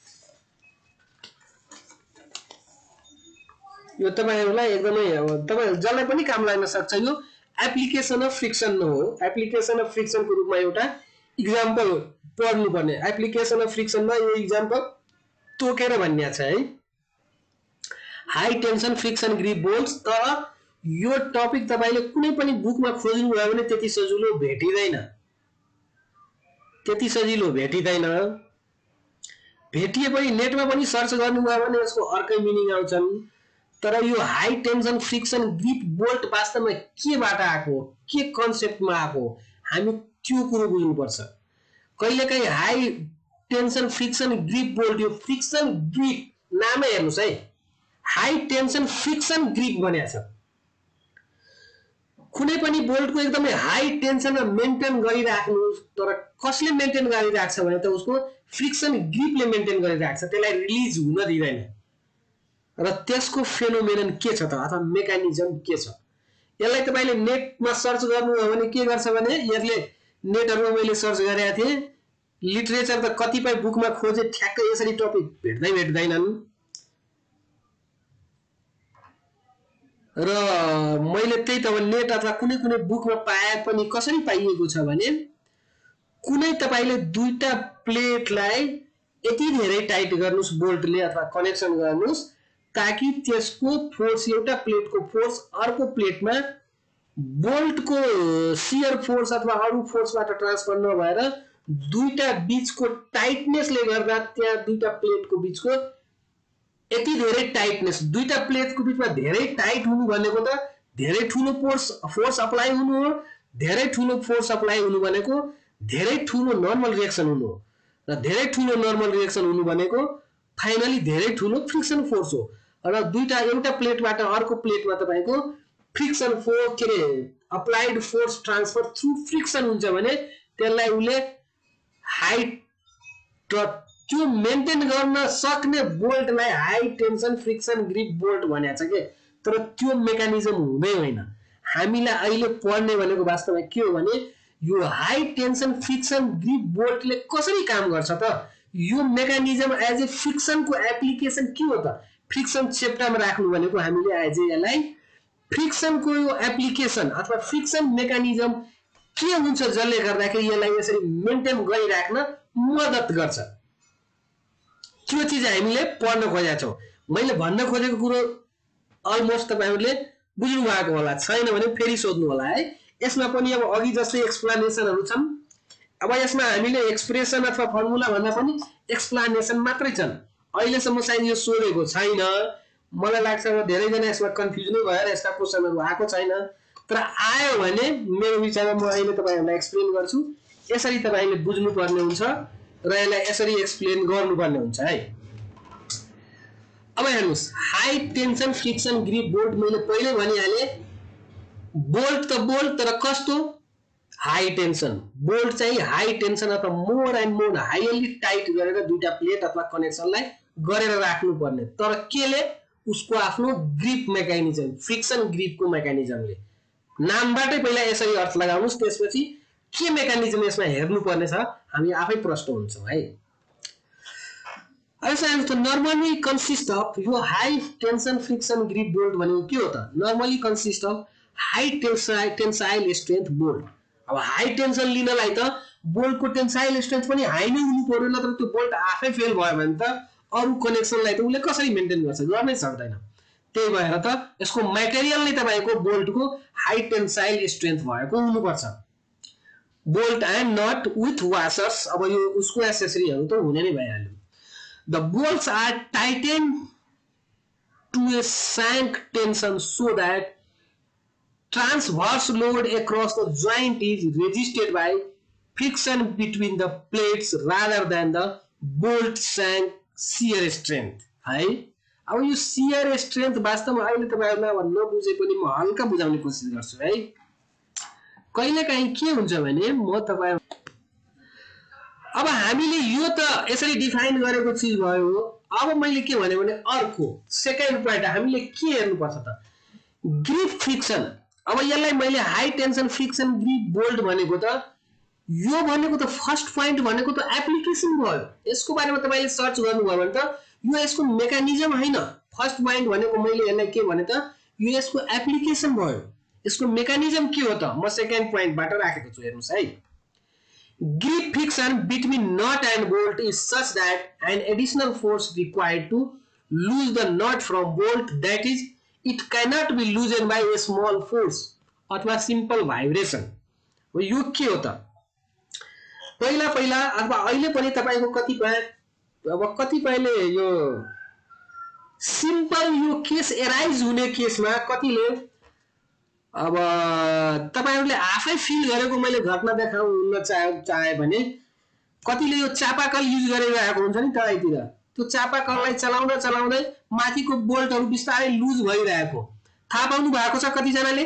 A: यो तपाईहरुलाई एकदमै अब तपाई जसलाई पनि काम लाग्न सक्छ। यो एप्लिकेसन अफ फ्रिक्सन न हो। एप्लिकेसन अफ फ्रिक्सन को रूपमा एउटा एक्जाम्पल पढ्नु पर्ने। एप्लिकेसन अफ फ्रिक्सनमा यो एक्जाम्पल तोकेर भन्ने छ है। High tension friction grip bolts. तर यो टपिक तपाईले कुनै पनि बुकमा खोज्नु भयो भने त्यति सजिलो भेटिदैन। त्यति सजिलो भेटिदैन। भेटिए पनि नेटमा पनि सर्च गर्नु भयो भने यसको अर्कै मिनिङ आउँछन्। तर यो high tension friction grip bolt वास्तवमा केबाट आको, के कन्सेप्टमा आको, हामी त्यो कुरो बुझ्नु पर्छ। कहिलेकाहीँ high tension friction grip bolt यो फ्रिक्सन ग्रिप नामै हेर्नुस् है, हाई टेन्सन फ्रिक्सन ग्रिप भनेको छ। कुनै पनि बोल्टको एकदमै हाई टेन्सनमा मेन्टेन गरिराख्नु। तर कसले मेन्टेन गरिराख्छ भने त उसको फ्रिक्सन ग्रिपले मेन्टेन गरिराख्छ, त्यसलाई रिलिज हुन दिदैन। र त्यसको फेनोमेनन के छ त अथवा मेकानिजम के छ यसलाई तपाईले नेटमा सर्च गर्नु हो भने के गर्छ भने यसले नेटहरुमा मैले सर्च गरेका थिए लिटरेचर त कतिपय बुकमा खोजे ठ्याक्कै यसरी टपिक भेट्दै भेट्दैनन्। र मैले त्यही त नेट अथवा कुनै कुनै बुकमा पाए पनि कसरी पाइएको छ भने कुनै तपाईले दुईटा प्लेटलाई यति धेरै टाइट गर्नुस् बोल्टले अथवा कनेक्सन गर्नुस् ताकि त्यसको फोर्स एउटा प्लेटको फोर्स अर्को प्लेटमा बोल्टको शियर फोर्स अथवा अरु फोर्सबाट ट्रान्सफर नभएर दुईटा बीचको टाइटनेसले गर्दा त्यहाँ दुईटा प्लेटको बीचको यति धेरै टाइटनेस दुईटा प्लेटको बीचमा धेरै टाइट हुनु भनेको त धेरै ठूलो फोर्स फोर्स अप्लाई हुनु हो। धेरै ठूलो फोर्स अप्लाई हुनु भनेको धेरै ठूलो नर्मल रिएक्सन हुनु हो। र धेरै ठूलो नर्मल रिएक्सन हुनु भनेको फाइनली धेरै ठूलो फ्रिक्सन फोर्स हो। र दुईटा एउटा प्लेटबाट अर्को प्लेटमा तपाईको फ्रिक्सन फोर्स के रे applied force transfer through friction हुन्छ भने त्यसलाई उले हाइट त्यो मेन्टेन गर्न सक्ने बोल्टलाई high tension friction grip bolt भनेको छ के। तर त्यो मेकानिजम हुँदै होइन। हामीलाई अहिले पढ्ने भनेको वास्तवमा के हो भने यो हाई टेन्सन फ्रिक्सन ग्रिप बोल्टले कसरी काम गर्छ त यो मेकानिजम एज ए फ्रिक्सनको एप्लिकेसन के हो त फ्रिक्सन चेप्टरमा राख्नु भनेको हामीले आज यसलाई फ्रिक्सनको यो एप्लिकेसन अथवा फ्रिक्सन मेकानिजम के हुन्छ जसले गर्दाखेरि यसलाई यसरी मेन्टेन गरिराख्न मद्दत गर्छ त्यो चीज हामीले पढ्न खोजेका छौं। मैले भन्न खोजेको कुरो अलमोस्ट तपाईहरुले बुझ्नु भएको होला। छैन भने फेरि सोध्नु होला है। यसमा पनि अब अघि जस्तै एक्सप्लेनेसनहरु छन्। अब यसमा हामीले एक्सप्रेसन अथवा फर्मुला भन्दा पनि एक्सप्लेनेसन मात्रै छन्। अहिलेसम्म सायद यो सोधेको छैन। मलाई लाग्छ अब धेरै जना यसमा कन्फ्युजन भएर यस्ता क्वेशनहरु आएको छैन। तर आयो भने मेरो विचारमा म अहिले तपाईहरुलाई एक्सप्लेन गर्छु। यसरी तपाईले बुझ्नु पर्ने हुन्छ र यसलाई यसरी एक्सप्लेन गर्नुपर्ने हुन्छ है। अब हेर्नुस् high tension friction grip bolt मैले पहिले भनिहाले बोल्ट त बोल्ट तर कस्तो हाई टेन्सन बोल्ट चाहिँ हाई टेन्सन अथवा more and more highly tight गरेर दुईटा प्लेट अथवा कनेक्सनलाई गरेर राख्नु पर्ने तर केले उसको आफ्नो ग्रिप मेकानिजम फ्रिक्सन ग्रिपको मेकानिजमले नामबाटै पहिला यसरी अर्थ लगाउनुस् त्यसपछि के मेकानिजम यसमा हेर्नु पर्ने छ हामी आफै प्रश्न हुन्छौं है अब त नर्मली कन्सिस्ट अफ यो high tension friction grip bolt भनेको के हो त normally consist of high tensile tensile strength bolt अब हाई टेन्सन लिनलाई त बोल्टको टेन्साइल स्ट्रेन्थ पनि हाई नै हुनु पर्यो नत्र त्यो बोल्ट आफै फेल भयो भने त अरु कनेक्सनलाई त उले कसरी मेन्टेन गर्छ गर्नै सक्दैन त्यही भएर त यसको मटेरियल नै तपाईको बोल्टको हाई टेन्साइल स्ट्रेन्थ भएको हुनुपर्छ bolt and nut with washers अब यो उसको एक्सेसरीहरु त हुने नै भइहाल्यो the bolts are tightened to a shank tension so that transverse load across the joint is resisted by friction between the plates rather than the bolt shank shear strength है अब यो shear strength वास्तवमा अहिले तपाईहरुलाई अब नबुझे पनि म हल्का बुझाउने कोसिस गर्छु है कहिले काहीँ के हुन्छ भने म तपाई अब हामीले यो त यसरी डिफाइन गरेको चीज भयो अब मैले के भने भने अर्को सेकेन्ड पोइन्ट हामीले के हेर्नु पर्छ त ग्रिप फ्रिक्सन अब यसलाई मैले high tension friction grip bolt भनेको त यो भनेको त फर्स्ट पोइन्ट भनेको त एप्लिकेसन भयो यसको बारेमा तपाईले सर्च गर्नुभयो भने त यो यसको मेकानिजम हैन फर्स्ट पोइन्ट भनेको मैले यसलाई के भने त यो यसको एप्लिकेसन भयो यसको मेकानिजम के हो त म सेकेन्ड पोइन्टबाट राखेको छु हेर्नुस् है grip friction between nut and bolt is such that an additional force required to lose the nut from bolt that is it cannot be loosened by a small force अथवा simple vibration हो यो के हो त पहिला पहिला अथवा अहिले पनि तपाईको कतिपय अब कतिपयले यो सिम्पल यो केस एराइज हुने केसमा कतिले अब तपाईहरुले आफै फिल गरेको मैले घटना देखाउन चाहे चाहे भने कतिले यो चापाकल युज गरिरहेको हुन्छ नि तलैतिर त्यो चापाकललाई चलाउँदा चलाउँदै माथिको बोल्टहरु बिस्तारै लुज भइरहेको थाहा पाउनु भएको छ कति जनाले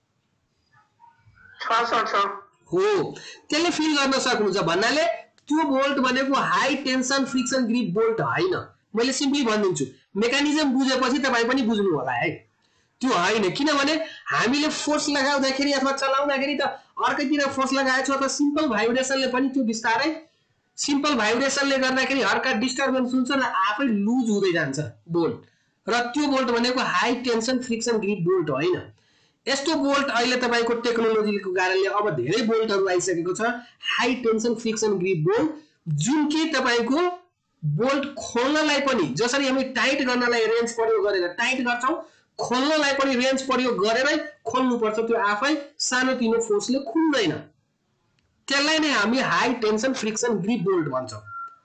C: छ छ छ
A: हो त्यसले फिल गर्न सक्नुहुन्छ भन्नाले त्यो बोल्ट भनेको high tension friction grip bolt हैन मैले सिम्पली भन्दिन्छु मेकानिजम बुझेपछि तपाई पनि बुझ्नु होला है त्यो हैन किनभने हामीले फोर्स लगाउँदाखेरि अथवा चलाउँदाखेरि त अर्कैतिर फोर्स लगाएको छ त सिम्पल भाइब्रेसनले पनि त्यो बिस्तारै सिम्पल भाइब्रेसनले गर्दाखेरि हरका डिस्टर्बेन्स हुन्छ र आफै लुज हुँदै जान्छ बोल्ट र त्यो बोल्ट भनेको high tension friction grip bolt हैन यस्तो बोल्ट अहिले तपाईको टेक्नोलोजीको कारणले अब धेरै बोल्टहरु आइसकेको छ high tension friction grip bolt जुन कि तपाईको बोल्ट खोल्नलाई पनि जसरी हामी टाइट गर्नलाई रेन्ज प्रयोग गरेर टाइट गर्छौं खोल्नलाई पनि रेन्ज प्रयोग गरेरै खोल्नु पर्छ त्यो आफै सानोतिनो फोर्सले खुल्दैन त्यसलाई नै हामी high tension friction grip bolt भन्छौं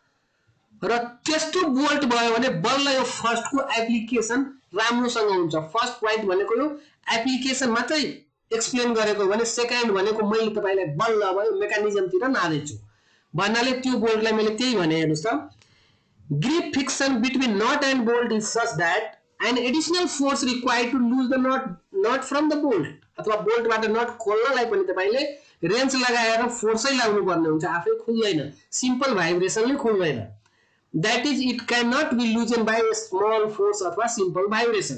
A: र त्यस्तो बोल्ट भयो भने बल्ल यो फर्स्टको एप्लिकेसन राम्रोसँग हुन्छ फर्स्ट पोइन्ट भनेको यो एप्लिकेसन मात्रै एक्सप्लेन गरेको भने सेकेन्ड भनेको मैले तपाईलाई बल्ल अब यो मेकानिजमतिर नादेछु भन्नाले त्यो बोल्टलाई मैले त्यही भने हेर्नुस् त grip friction between nut and bolt is such that an additional force required to lose the nut nut from the bolt अथवा बोल्ट बाट नट खोल्नलाई पनि तपाईले रेन्ज लगाएर फोर्सै लाग्नु पर्ने हुन्छ आफै खुल्दैन सिम्पल भाइब्रेसनले खुल्दैन that is it cannot be loosened by a small force अथवा simple vibration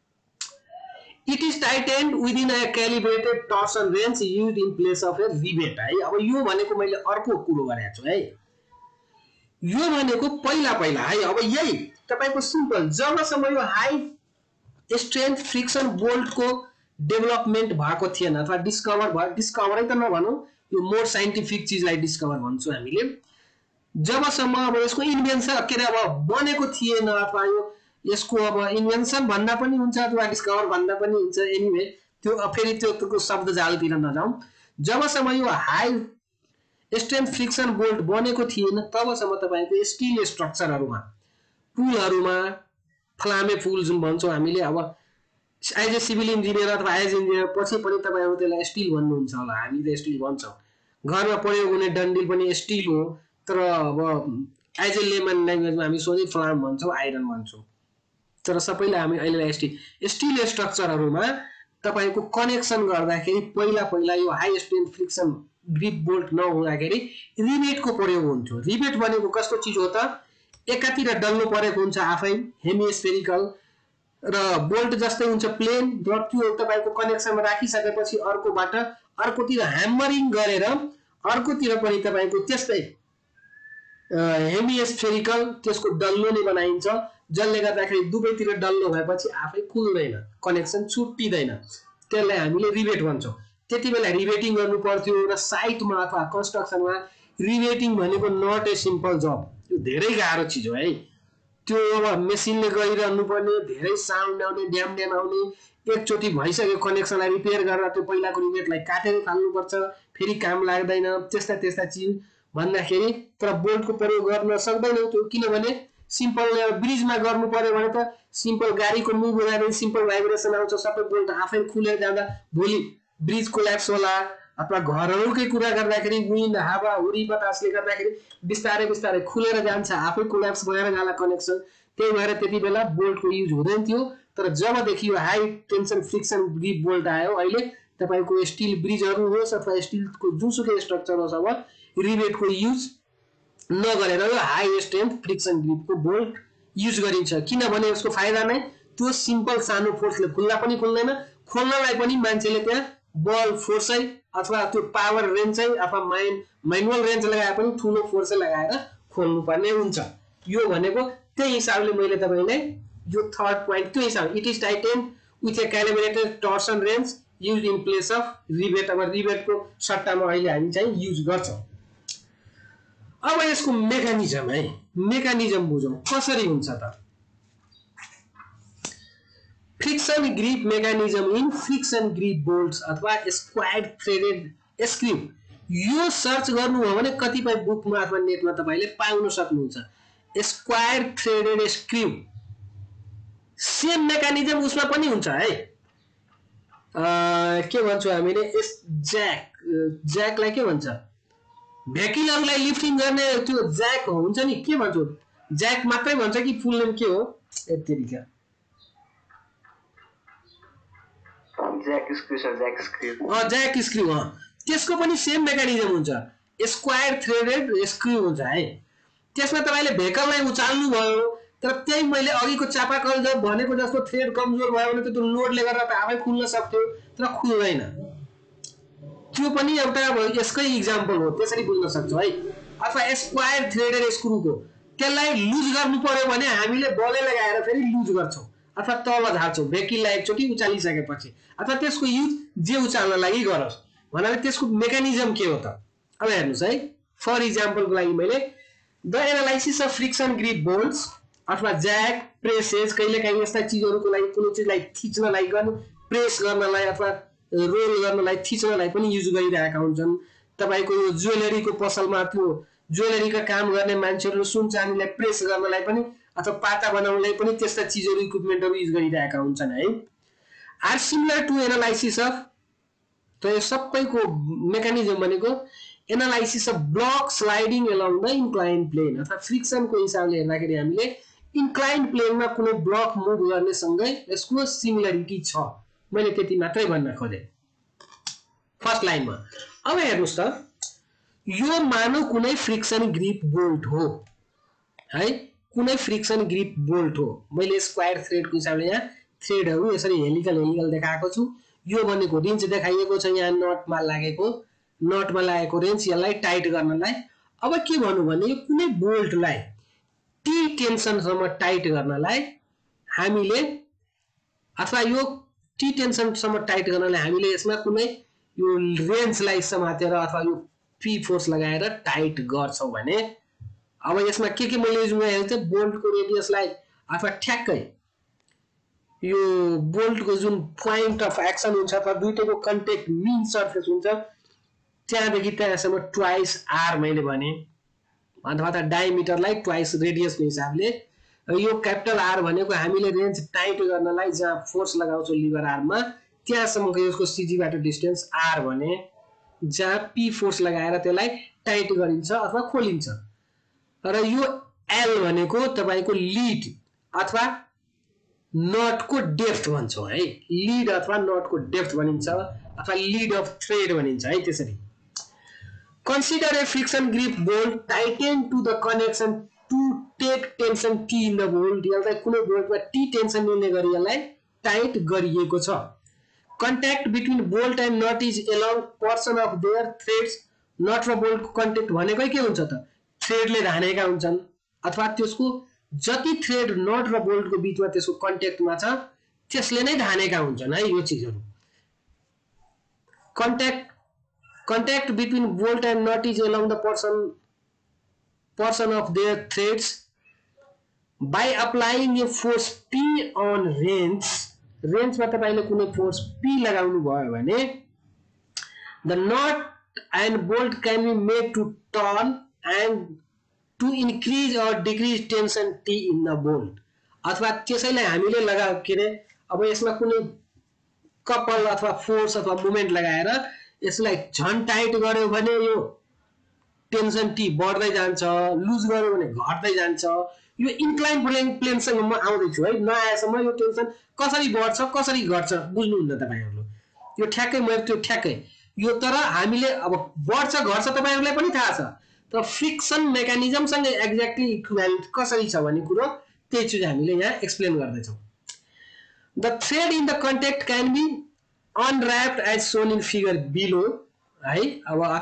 A: it is tightened within a calibrated torsion wrench used in place of a rivet है अब यो भनेको मैले अर्को कुरो गरेको छु है यो भनेको पहिला पहिला है अब यही तपाईको सिम्पल जबसम्म यो हाई स्ट्रेन्थ फ्रिक्सन बोल्ट को डेभलपमेन्ट भएको थिएन अथवा डिस्कभर भयो डिस्कभरै त नभनौं यो मोर साइन्टिफिक चीजलाई डिस्कभर भन्छौ हामीले जबसम्म अब यसको इन्भेन्सन के रे अब बनेको थिएन अथवा यो यसको अब इन्भेन्सन भन्दा पनि हुन्छ अथवा डिस्कभर भन्दा पनि हुन्छ एनीवे त्यो फेरि त्यो शब्द जालतिर नजाऊ जबसम्म यो हाई स्ट्रेन्थ फ्रिक्सन बोल्ट बनेको थिएन तबसम्म तपाईको स्टील स्ट्रक्चरहरुमा पुलहरुमा फलामे पुल जुन भन्छौ हामीले अब एज ए सिभिल इन्जिनियर अथवा एज इन्जिनियर पछि पनि तपाईहरु त्यसलाई स्टील भन्नुहुन्छ होला हामीले स्टील भन्छौ घरमा प्रयोग हुने डन्डिल पनि स्टील हो तर अब एज ए लेमन ल्याङ्ग्वेजमा हामी सोझै फ्लाम भन्छौ आइरन भन्छौ तर सबैले हामी अहिले स्टील स्टील स्ट्रक्चरहरुमा तपाईको कनेक्सन गर्दाखेरि पहिला पहिला यो high strength friction grip bolt नहुँदाखेरि रिवेटको प्रयोग हुन्थ्यो। रिवेट भनेको कस्तो चिज हो त, एकातिर डल्लो परेको हुन्छ आफै हेमिस्फेरिकल र बोल्ट जस्तै हुन्छ प्लेन, र त्यो तपाईको कनेक्सनमा राखिसकेपछि अर्कोबाट अर्कोतिर ह्यामरिङ गरेर अर्कोतिर पनि तपाईको त्यस्तै हेमिस्फेरिकल त्यसको डल्लो नै बनाइन्छ, जसले गर्दाखेरि दुवैतिर डल्लो भएपछि आफै खुल्दैन, कनेक्सन छुट्टिदैन, त्यसलाई हामीले रिवेट भन्छौँ। त्यति बेला रिवेटिङ गर्नु पर्थ्यो र साइटमा अथवा कन्स्ट्रक्सनमा रिवेटिङ भनेको नट ए सिम्पल जब, त्यो धेरै गाह्रो चिज हो है। त्यो अब मेसिनले गरिरहनु पर्ने, धेरै साउन्ड आउने, ड्याम ड्याम आउने, एकचोटि भइसक्यो कनेक्सनलाई रिपेयर गरेर त्यो पहिलाको रिवेटलाई काटेर फाल्नुपर्छ, फेरि काम लाग्दैन, त्यस्ता त्यस्ता चिज भन्दाखेरि। तर बोल्टको प्रयोग गर्न सक्दैनौँ त्यो, किनभने सिम्पल ब्रिजमा गर्नु पर्यो भने त सिम्पल गाडीको मुभ हुँदा सिम्पल भाइब्रेसन आउँछ, सबै बोल्ट आफै खुलेर जाँदा भोलि ब्रिज कोल्याप्स होला, अथवा घरहरूकै कुरा गर्दाखेरि विन्ड हावा हुरी बतासले गर्दाखेरि बिस्तारै बिस्तारै खुलेर जान्छ, आफै कोल्याप्स भएर जाला कनेक्सन। त्यही भएर त्यति बेला बोल्टको युज हुँदैन थियो। तर जबदेखि यो high tension friction grip bolt आयो, अहिले तपाईको स्टिल ब्रिजहरू होस् अथवा स्टिलको जुनसुकै स्ट्रक्चर होस्, अब रिवेटको युज नगरेर यो हाई स्ट्रेन्थ फ्रिक्सन ग्रिपको बोल्ट युज गरिन्छ। किनभने यसको फाइदा नै त्यो सिम्पल सानो फोर्सले खुल्दा पनि खुल्दैन, खोल्नलाई पनि मान्छेले त्यहाँ बल फोर्सै अथवा त्यो पावर रेन्जै अथवा माइन म्यानुअल रेन्ज लगाए पनि ठुलो फोर्सै लगाएर खोल्नुपर्ने हुन्छ। यो भनेको त्यही हिसाबले मैले तपाईलाई यो थर्ड पोइन्ट त्यो हिसाब, it is tighten with a calibrated torsion wrench use in place of rivet. अब रिवेटको सट्टामा अहिले हामी चाहिँ युज गर्छौँ। अब यसको मेकानिजम है, मेकानिजम बुझौँ कसरी हुन्छ त। Friction grip mechanism in friction grip bolts अथवा स्क्वाड थ्रेडेड स्क्रू, यो सर्च गर्नुभयो भने कतिपय बुकमा अथवा नेटमा तपाईले पाउन सक्नुहुन्छ। Square threaded screw same mechanism उसमा पनि हुन्छ है। अ के भन्छौँ हामीले, यस ज्याक, ज्याकलाई के भन्छ, भेहिकलहरुलाई लिफ्टिङ गर्ने त्यो ज्याक हुन्छ नि, के भन्छौँ, ज्याक मात्रै भन्छ कि फुल नेम के हो, यतिका
C: ज्याक स्क्रू छ, jack screw
A: uh jack screw हो, त्यसको पनि सेम मेकानिजम हुन्छ, स्क्वायर थ्रेडेड स्क्रू हुन्छ है। त्यसमा तपाईले भेहिकललाई उचाल्नु भयो, तर त्यही मैले अघिको चापाकल जब भनेको जस्तो थ्रेड कमजोर भयो भने त त्यो लोडले गर्दा त आफै खुल्न सक्थ्यो, तर खुल्दैन। त्यो पनि एउटा यसकै इक्जाम्पल हो, त्यसरी बुझ्न सक्छौ है। अथवा स्क्वायर थ्रेडेड स्क्रूको त्यसलाई लुज गर्नु पर्यो भने हामीले बलै लगाएर फेरि लुज गर्छौँ अथवा तल झार्छौँ भेहिकललाई एकचोटि उचालिसकेपछि, अथवा त्यसको युज जे उचाल्न लागि गरोस् भन्नाले त्यसको मेकानिजम के हो त। अब हेर्नुस् है, फर इक्जाम्पलको लागि मैले the analysis of friction grip bolts अथवा ज्याक प्रेसेस, कहिलेकाहीँ यस्ता चिजहरूको लागि कुनै चिजलाई थिच्नलाई गर्न प्रेस गर्नलाई अथवा रोल गर्नलाई थिच्नलाई पनि युज गरिरहेका हुन्छन्। तपाईको यो ज्वेलरीको पसलमा त्यो ज्वेलरीका काम गर्ने मान्छेहरू सुन चाँदीलाई प्रेस गर्नलाई पनि अथवा पाता बनाउनलाई पनि त्यस्ता चिजहरू इक्विपमेन्टहरू युज गरिरहेका हुन्छन् है। Are similar to analysis of, त यो सबैको मेकानिजम भनेको analysis of block sliding along the incline plane, अथवा फ्रिक्सनको हिसाबले हेर्दाखेरि हामीले इन्क्लाइन प्लेनमा कुनै ब्लक मुभ गर्ने सँगै यसको सिमिलरिटी छ। मैले त्यति मात्रै भन्न खोजे फर्स्ट लाइनमा। अब हेर्नुस् त, यो मानव कुनै फ्रिक्सन ग्रिप बोल्ट हो है, कुनै फ्रिक्सन ग्रिप बोल्ट हो। मैले स्क्वायर थ्रेडको हिसाबले यहाँ थ्रेडहरू यसरी हेलिकल हेलिकल देखाएको छु। यो भनेको रिन्च देखाइएको छ, यहाँ नटमा लागेको नटमा लागेको रेन्च, यसलाई टाइट गर्नलाई। अब के भन्नु भने यो कुनै बोल्टलाई टी टेन्सनसम्म टाइट गर्नलाई हामीले अथवा यो टी टेन्सनसम्म टाइट गर्नलाई हामीले यसमा कुनै यो रेन्चलाई समातेर अथवा यो पी फोर्स लगाएर टाइट गर्छौँ भने, अब यसमा के के मैले युज गरेको चाहिँ बोल्टको रेडियसलाई अथवा ठ्याक्कै यो बोल्टको जुन पोइन्ट अफ एक्सन हुन्छ अथवा दुईटैको कन्टेक्ट मिन सर्फेस हुन्छ त्यहाँदेखि त्यहाँसम्म ट्वाइस आर मैले भने, अथवा त डायमिटरलाई ट्वाइस रेडियसको हिसाबले। यो क्यापिटल आर भनेको हामीले रेन्ज टाइट गर्नलाई जहाँ फोर्स लगाउँछौँ लिभर आर्ममा त्यहाँसम्मको यसको सिजीबाट डिस्टेन्स आर भने, जहाँ पी फोर्स लगाएर त्यसलाई टाइट गरिन्छ अथवा खोलिन्छ। र यो एल भनेको तपाईको लीड अथवा नटको डेप्थ भन्छौँ है, लीड अथवा नटको डेप्थ भनिन्छ अथवा लीड अफ थ्रेड भनिन्छ है त्यसरी। Consider a friction grip bolt tightened to the connection to take tension T in the bolt. यसलाई कुनै बोल्टमा T टेन्सन दिने गरी यसलाई टाइट गरिएको छ. Contact between bolt and nut is along portion of their threads. Nut र bolt को कन्ट्याक्ट भनेकै के हुन्छ त? थ्रेडले धानेका हुन्छन् अथवा त्यसको जति थ्रेड नट र बोल्टको बीचमा त्यसको कन्ट्याक्टमा छ त्यसले नै धानेका हुन्छन् है यो चीजहरु. Contact Contact between bolt and nut is along the portion portion of their threads. By applying a force P on wrench, wrench मा तपाईले कुनै फोर्स P लगाउनु भयो भने the nut and bolt can be made to turn and to increase or decrease tension T in the bolt. अथवा त्यसैले हामीले लगा के रे अब यसमा कुनै कपल अथवा फोर्स अथवा मोमेन्ट लगाएर यसलाई झन टाइट गर्यो भने यो टेन्सन टी बढ्दै जान्छ, लुज गर्यो भने घट्दै जान्छ. यो इन्क्लाइन प्लेन प्लेनसँग म आउँदै छु है. नआएसम्म यो टेन्सन कसरी बढ्छ कसरी घट्छ बुझ्नुहुन्न तपाईहरुले. यो ठ्याक्कै मैले त्यो ठ्याक्कै यो तर हामीले अब बढ्छ घट्छ तपाईहरुलाई पनि थाहा छ. तर फ्रिक्सन मेकानिजम सँग एक्ज्याक्टली इक्विभ्यालेन्ट कसरी छ भन्ने कुरो त्यही चीज हामीले यहाँ एक्सप्लेन गर्दै छौं. The thread in the contact can be unwrapped as shown in figure below. Right?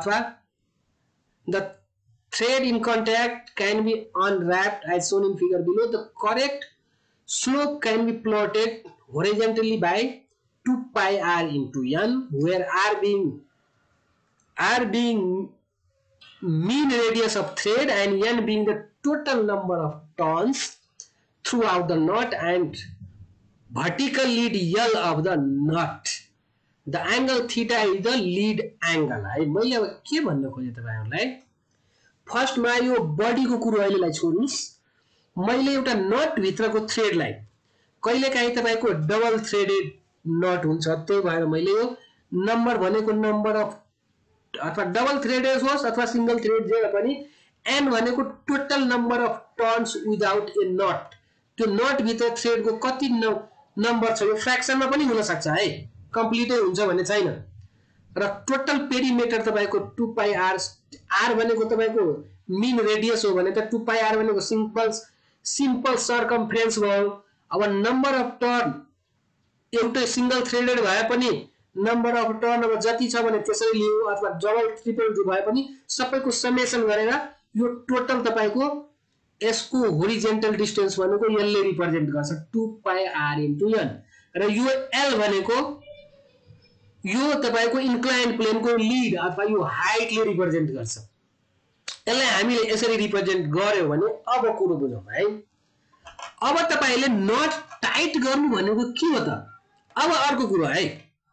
A: The thread in contact can be unwrapped as shown in figure below. The correct slope can be plotted horizontally by two pi r into n, where r being r being mean radius of thread and n being the total number of turns throughout the knot and vertical lead L of the knot. The angle theta is the lead angle. है मैले अब के भन्न खोजे तपाईहरुलाई फर्स्ट मा यो बडी को कुरो अहिलेलाई छोड्नुस्. मैले एउटा नट भित्रको थ्रेडलाई कहिलेकाहीँ तपाईको डबल थ्रेडेड नट हुन्छ. त्यही भएर मैले यो नम्बर भनेको नम्बर अफ अथवा डबल थ्रेडेड होस् अथवा सिंगल थ्रेड जे पनि n भनेको total number of turns without a nut. त्यो नट भित्र थ्रेडको कति नम्बर छ यो फ्र्याक्सनमा पनि हुन सक्छ है. कम्प्लिटै हुन्छ भन्ने छैन. र टोटल पेरिमिटर तपाईको टू पाई r r भनेको तपाईको मीन रेडियस हो भने त टू पाई r भनेको सिम्पल सिम्पल सर्कमफरेन्स भयो. अब नम्बर अफ टर्न एउटै सिंगल थ्रेडेड भए पनि नम्बर अफ टर्न अब जति छ भने त्यसरी लियो अथवा डबल ट्रिपल भए पनि सबैको समेसन गरेर यो टोटल तपाईको यसको होरिजेन्टल डिस्टेन्स भनेको l ले रिप्रेजेन्ट गर्छ two pi r into n. र यो l भनेको यो तपाईको इन्क्लाइन प्लेनको लीड अथवा यो हाइट ले रिप्रेजेन्ट गर्छ. यसलाई हामीले यसरी रिप्रेजेन्ट गर्यो भने अब कुरो बुझौं है. अब तपाईले नट टाइट गर्नु भनेको के हो त? अब अर्को कुरो है.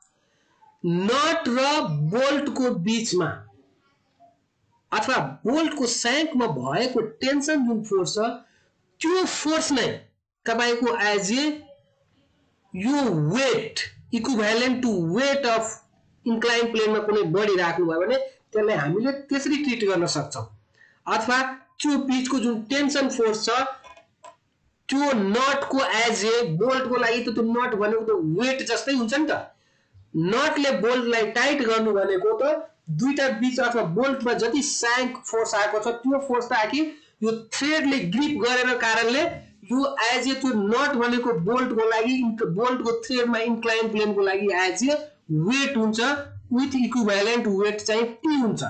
A: नट र बोल्ट को बीचमा अथवा बोल्ट को स्याङ्कमा भएको टेन्सन जुन फोर्स छ त्यो फोर्स नै तपाईको एज ए यो weight equivalent to weight of incline प्लेनमा कुनै बडी राख्नु भयो भने त्यसलाई हामीले त्यसरी ट्रिट गर्न सक्छौं. अथवा त्यो बीचको जुन टेन्सन फोर्स छ त्यो नट को एज ए बोल्ट को लागि त त्यो नट भनेको त वेट जस्तै हुन्छ नि त. नटले बोल्टलाई टाइट गर्नु भनेको त दुईटा बीच अथवा बोल्टमा जति स्याङ्क फोर्स आएको छ त्यो फोर्स त आकि यो थ्रेडले ग्रिप गरेर कारणले यो एज ए त्यो नट भनेको बोल्ट को लागि बोल्ट को थ्रेडमा इन्क्लाइन प्लेन को लागि एज ए वेट हुन्छ विथ इक्विभ्यालेन्ट वेट चाहिँ टी हुन्छ.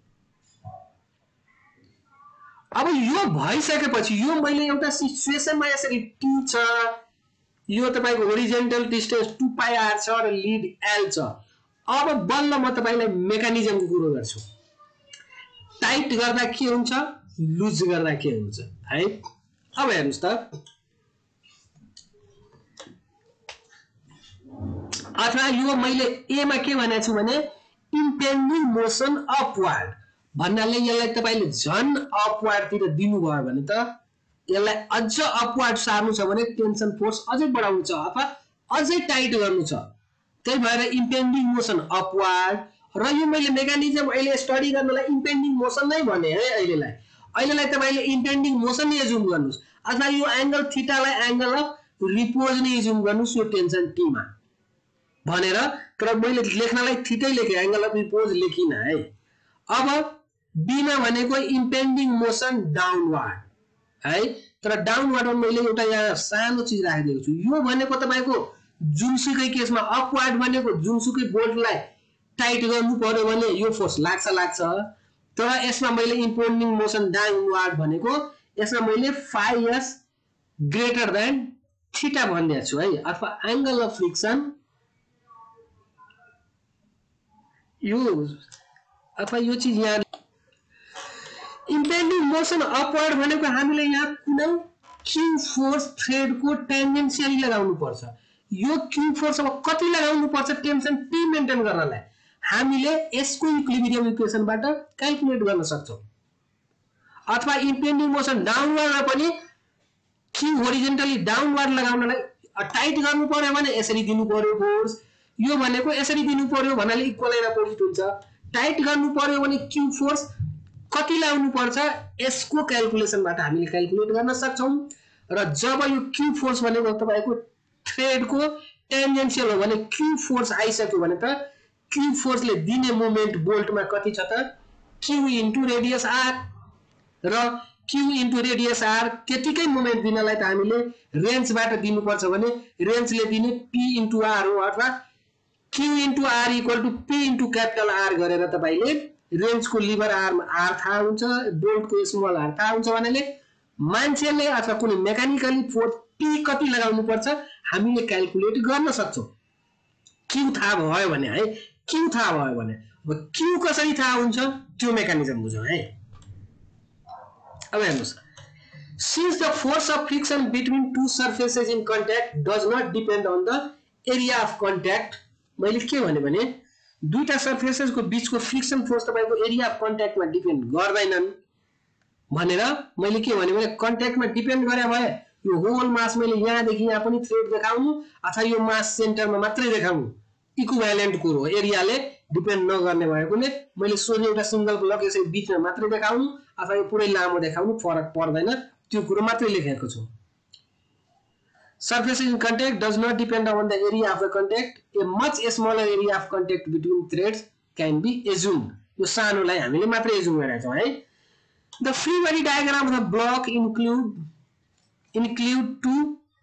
A: अब यो भइसकेपछि यो मैले एउटा सिचुएसनमा यसरी टी छ यो तपाईको horizontal distance two pi r छ र लीड l छ. अब बल्ल म तपाईलाई मेकानिजमको कुरो गर्छु. टाइट गर्दा के हुन्छ लुज गर्दा के हुन्छ है. अब हेर्नुस् त अथवा यो मैले ए मा के भनेको छु भने इम्पेन्डिङ मोसन अपवार्ड भन्नाले यसलाई तपाईले झन अपवार्ड तिर दिनु भयो भने त यसलाई अझ अपवार्ड सार्नु छ भने टेन्सन फोर्स अझै बढाउनु छ अथवा अझै टाइट गर्नु छ. त्यही भएर इम्पेन्डिङ मोसन अपवार्ड र यो मैले मेकानिजम अहिले स्टडी गर्नलाई इम्पेन्डिङ मोसन नै भने है. अहिलेलाई अहिलेलाई तपाईले इम्पेन्डिङ मोसन नै एज्युम गर्नुस् अथवा यो एंगल थीटा लाई एंगल अफ रिपोज नै एज्युम गर्नुस् यो टेन्सन टी मा भनेर. तर मैले लेख्नलाई थीटै लेखे एंगल अफ रिपोज लेखिन है. अब बी मा भनेको इम्पेन्डिङ मोसन डाउनवर्ड है तर डाउनवर्ड मा मैले एउटा यहाँ सानो चीज राखिदिएको छु यो भनेको तपाईको जुनसुकै केसमा अपवर्ड भनेको जुनसुकै बोल्टलाई टाइट गर्नु पर्यो भने यो फोर्स लाग्छ लाग्छ तर यसमा मैले इम्पेन्डिङ मोसन डाउनवर्ड भनेको यसमा मैले phi as greater than theta भनिदिएको छु है अथवा एंगल अफ फ्रिक्सन यो अथवा यो चीज यहाँ इम्पेन्डिङ मोसन अपवर्ड भनेको हामीले यहाँ कुनै क्यू फोर्स थ्रेड को टेन्जेन्शियली लगाउनु पर्छ यो क्यू फोर्स अब कति लगाउनु पर्छ टेन्सन टी मेन्टेन गर्नलाई हामीले यसको इक्विलिब्रियम इक्वेशनबाट क्याल्कुलेट गर्न सक्छौं अथवा इम्पेन्डिङ मोसन डाउनवर्डमा पनि क्यू होरिजोन्टली डाउनवर्ड लगाउनलाई टाइट गर्नु पर्यो भने यसरी दिनु पर्यो फोर्स यो भनेको यसरी दिनु पर्यो भन्नाले इक्वल एन्ड अपोजिट हुन्छ टाइट गर्नु पर्यो भने क्यू फोर्स कति लाउनु पर्छ यसको क्याल्कुलेसनबाट हामीले क्याल्कुलेट गर्न सक्छौं र जब यो क्यू फोर्स भनेको तपाईको थ्रेड को टेन्जेन्शियल हो भने क्यू फोर्स आइसक्यो भने त क्यू फोर्सले दिने मोमेन्ट बोल्टमा कति छ त क्यू इन्टु रेडियस आर र क्यू इन्टु रेडियस आर त्यतिकै मोमेन्ट दिनलाई त हामीले रेन्जबाट दिनुपर्छ भने रेन्जले दिने पी इन्टु आर हो अथवा Q into R equal to P into capital R गरेर तपाईले रेन्जको लिभर आर्म आर थाहा हुन्छ बोल्टको स्मल आर थाहा हुन्छ भनेले मान्छेले अथवा कुनै मेकानिकली फोर्स पी कति लगाउनु पर्छ हामीले क्याल्कुलेट गर्न सक्छौं क्यू थाहा भयो भने है क्यू थाहा भयो भने अब क्यू कसरी थाहा हुन्छ त्यो मेकानिजम बुझौं है अब हेर्नुस् since the force of friction between two surfaces in contact does not depend on the area of contact मैले के भने भने दुईटा सर्फेसेस को बीचको फ्रिक्सन फोर्स तपाईको एरिया अफ कन्ट्याक्ट मा डिपेन्ड गर्दैनन् भनेर मैले के भने भने कन्ट्याक्ट मा डिपेन्ड गरे भए यो होल मास मैले यहाँ देखि यहाँ पनि थ्रेड देखाउनु अथवा यो मास सेन्टरमा मात्रै देखाउनु इक्विभ्यालेन्ट कुरो एरियाले डिपेन्ड नगर्ने भएकोले मैले सोझै एउटा सिंगल ब्लक यसै बीचमा मात्रै देखाउनु अथवा यो पुरै लामो देखाउनु फरक पर्दैन त्यो कुरो मात्रै लेखेको छु Surface in contact does not depend on the area of the contact. A much smaller area of contact between threads can be assumed. यो सानोलाई हामीले मात्रै assume गरेका छौं है. The free body diagram of the block include include two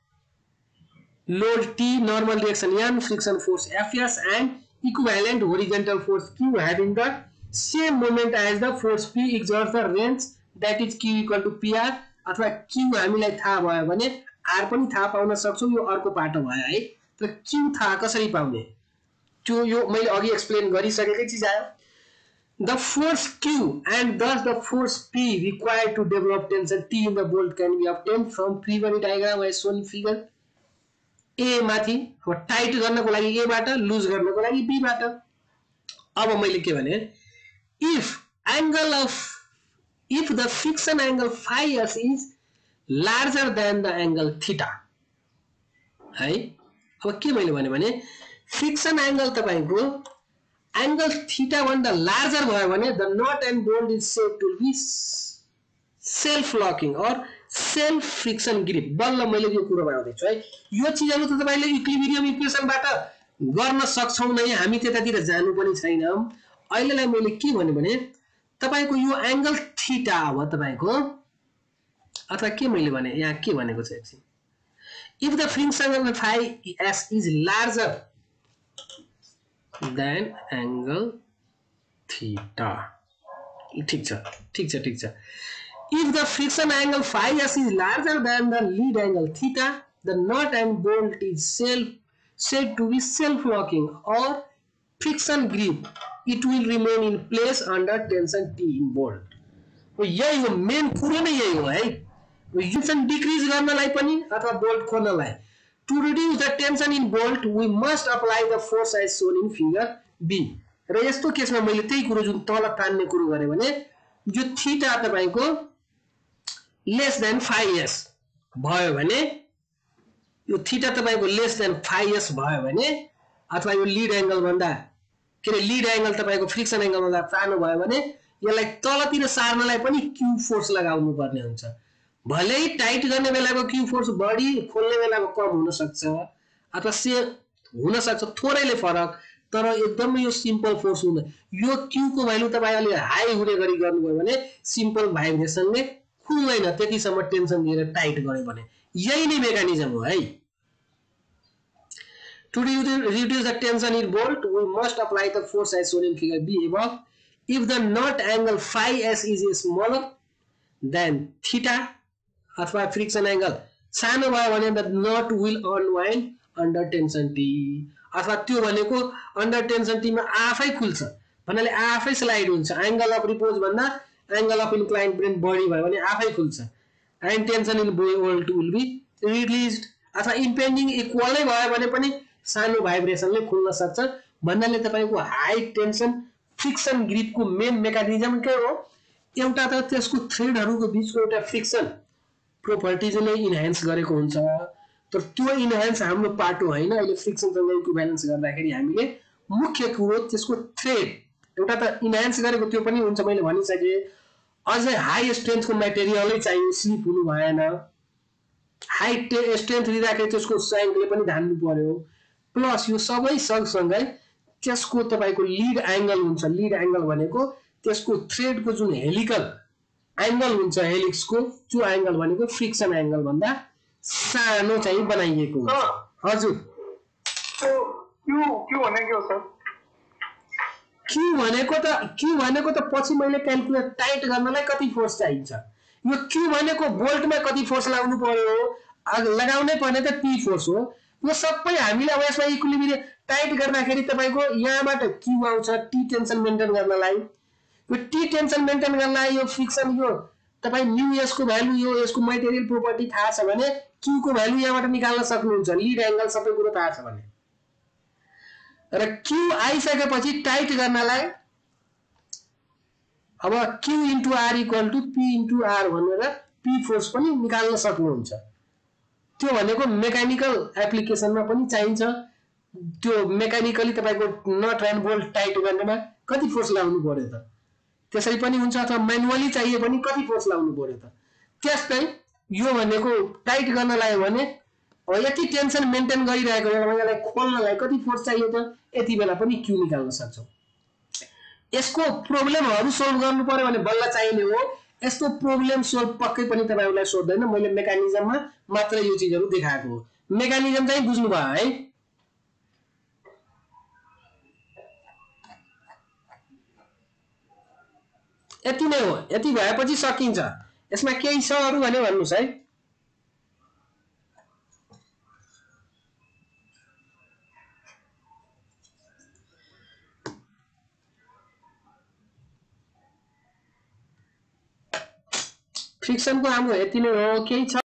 A: load T, normal reaction N, friction force F S, and equivalent horizontal force Q having the same moment as the force P exerts the range that is Q equal to P R. अथवा Q हामीलाई थाहा भयो भने आर पनि थाहा पाउन सक्छौं यो अर्को पाटो भयो है तर क्यू थाहा कसरी पाउने त्यो यो मैले अघि एक्सप्लेन गरिसकेकै चीज आयो the force Q and thus the force P required to develop tension T in the bolt can be obtained from free body diagram as shown in figure A माथि अब टाइट गर्नको लागि A बाट लुज गर्नको लागि B बाट अब मैले के भने if angle of if the friction angle phi s is larger than the angle theta है अब के मैले भने भने फ्रिक्सन एंगल तपाईको एंगल थीटा भन्दा लार्जर भयो भने the nut and bolt is said to be self locking or self friction grip बल्ल मैले यो कुरा बनाउँदै छु है यो चीजहरु त तपाईले इक्विलिब्रियम इक्वेशनबाट गर्न सक्छौ नै हामी त्यतातिर जानु पनि छैन अहिलेलाई मैले के भने भने तपाईको यो एंगल थीटा हो तपाईको अथवा के मैले भने यहाँ के भनेको छ एकछिन if the friction angle phi s is larger than angle theta ठीक छ ठीक छ ठीक छ if the friction angle phi s is larger than the lead angle theta the nut and bolt is self said to be self locking or friction grip it will remain in place under tension T in bolt हो यही हो मेन कुरो नै यही हो है tension decrease गर्नलाई पनि अथवा बोल्ट खोल्नलाई to reduce the tension in bolt we must apply the force as shown in figure B र यस्तो केसमा मैले त्यही कुरो जुन तल तान्ने कुरो गरे भने यो थीटा तपाईको लेस देन फाइ एस भयो भने यो थीटा तपाईको लेस देन फाइ एस भयो भने अथवा यो लीड एंगल भन्दा के रे लीड एंगल तपाईको फ्रिक्सन एंगल भन्दा सानो भयो भने यसलाई तलतिर सार्नलाई पनि क्यू फोर्स लगाउनु पर्ने हुन्छ भलै टाइट गर्ने बेलाको क्यू फोर्स बढी खोल्ने बेलाको कम हुन सक्छ अथवा से हुन सक्छ थोरैले फरक तर एकदमै यो सिम्पल फोर्स हुँदैन। यो क्यू को भ्यालु तपाईले हाई हुने गरी गर्नुभयो भने सिम्पल भाइब्रेसनले खुल्दैन, त्यतिसम्म टेन्सन दिएर टाइट गर्यो भने। यही नै मेकानिजम हो है। To reduce the tension in bolt, we must apply the force as shown in figure B above. If the knot angle phi s is smaller than theta अथवा फ्रिक्सन एंगल सानो भयो भने the knot will unwind under tension T, अथवा त्यो भनेको under tension T मा आफै खुल्छ भन्नाले आफै स्लाइड हुन्छ। एंगल अफ रिपोज भन्दा एंगल अफ इन्क्लाइन्ड बढी भयो भने आफै खुल्छ। and tension in bolt will be released, अथवा इम्पेन्डिङ इक्वलै भयो भने पनि सानो भाइब्रेसनले खुल्न सक्छ भन्नाले तपाईको हाई टेन्सन फ्रिक्सन ग्रिपको मेन मेकानिजम के हो? एउटा त त्यसको थ्रेडहरुको बीचको एउटा फ्रिक्सन प्रोपर्टिजले इन्हान्स गरेको हुन्छ, तर त्यो इन्हान्स हाम्रो पाटो हैन। अहिले फ्रिक्सनसँग इक्विभ्यालेन्स गर्दाखेरि हामीले मुख्य कुरो त्यसको थ्रेड एउटा त इन्हान्स गरेको त्यो पनि हुन्छ, मैले भनिसके। अझै हाई स्ट्रेन्थको मटेरियलै चाहियो, स्लिप हुनु भएन। हाई स्ट्रेन्थ दिँदाखेरि त्यसको स्ट्रेन्थले पनि धान्नु पर्यो। प्लस यो सबै सँगसँगै त्यसको तपाईको लीड एंगल हुन्छ। लीड एंगल भनेको त्यसको थ्रेडको जुन हेलिकल एंगल हुन्छ, हेलिक्सको त्यो एंगल भनेको फ्रिक्सन एंगल भन्दा सानो चाहिँ बनाइएको हुन्छ। हजुर
C: क्यू क्यू भनेको के हो सर?
A: क्यू भनेको त क्यू भनेको त पछि मैले क्याल्कुलेट टाइट गर्नलाई कति फोर्स चाहिन्छ। यो क्यू भनेको बोल्टमा कति फोर्स लगाउनु पर्यो, लगाउनै पर्ने त पी फोर्स हो। यो सबै हामीले अब यसमा इक्विलिब्रियम टाइट गर्दाखेरि तपाईको यहाँबाट क्यू आउँछ टी टेन्सन मेन्टेन गर्नलाई। यो टी टेन्सन मेन्टेन गर्नलाई यो फ्रिक्सन यो तपाई न्यू एस को भ्यालु यो यसको मटेरियल प्रोपर्टी थाहा छ भने क्यू को भ्यालु यहाँबाट निकाल्न सक्नुहुन्छ, लीड एंगल सबै कुरो थाहा छ भने। र क्यू आइसकेपछि टाइट गर्नलाई अब Q into R equal to P into R भनेर पी फोर्स पनि निकाल्न सक्नुहुन्छ। त्यो भनेको मेकानिकल एप्लिकेसनमा पनि चाहिन्छ। त्यो मेकानिकली तपाईको नट एन्ड बोल्ट टाइट गर्नमा कति फोर्स लाउनु पर्यो त, त्यसै पनि हुन्छ। अथवा म्यानुअली चाहिए पनि कति फोर्स लाउनु पर्यो त। त्यस्तै यो भनेको टाइट गर्न लाग्यो भने यति टेन्सन मेन्टेन गरिरहेको बेलामा खोल्नलाई कति फोर्स चाहियो त, यति बेला पनि क्यू निकाल्न सक्छौ। यसको प्रोब्लेमहरु सोल्भ गर्नु पर्यो भने बल्ल चाहिने हो। यस्तो प्रोब्लेम सोल्भ पक्कै पनि तपाईहरुलाई सोध्दैन, मैले मेकानिजममा मात्र यो चीजहरु देखाएको हो। मेकानिजम चाहिँ बुझ्नु भयो है। यति नै हो, यति भएपछि सकिन्छ। यसमा केही छ अरु भने भन्नुस् है। फ्रिक्सन को हाम्रो यति नै हो, केही छ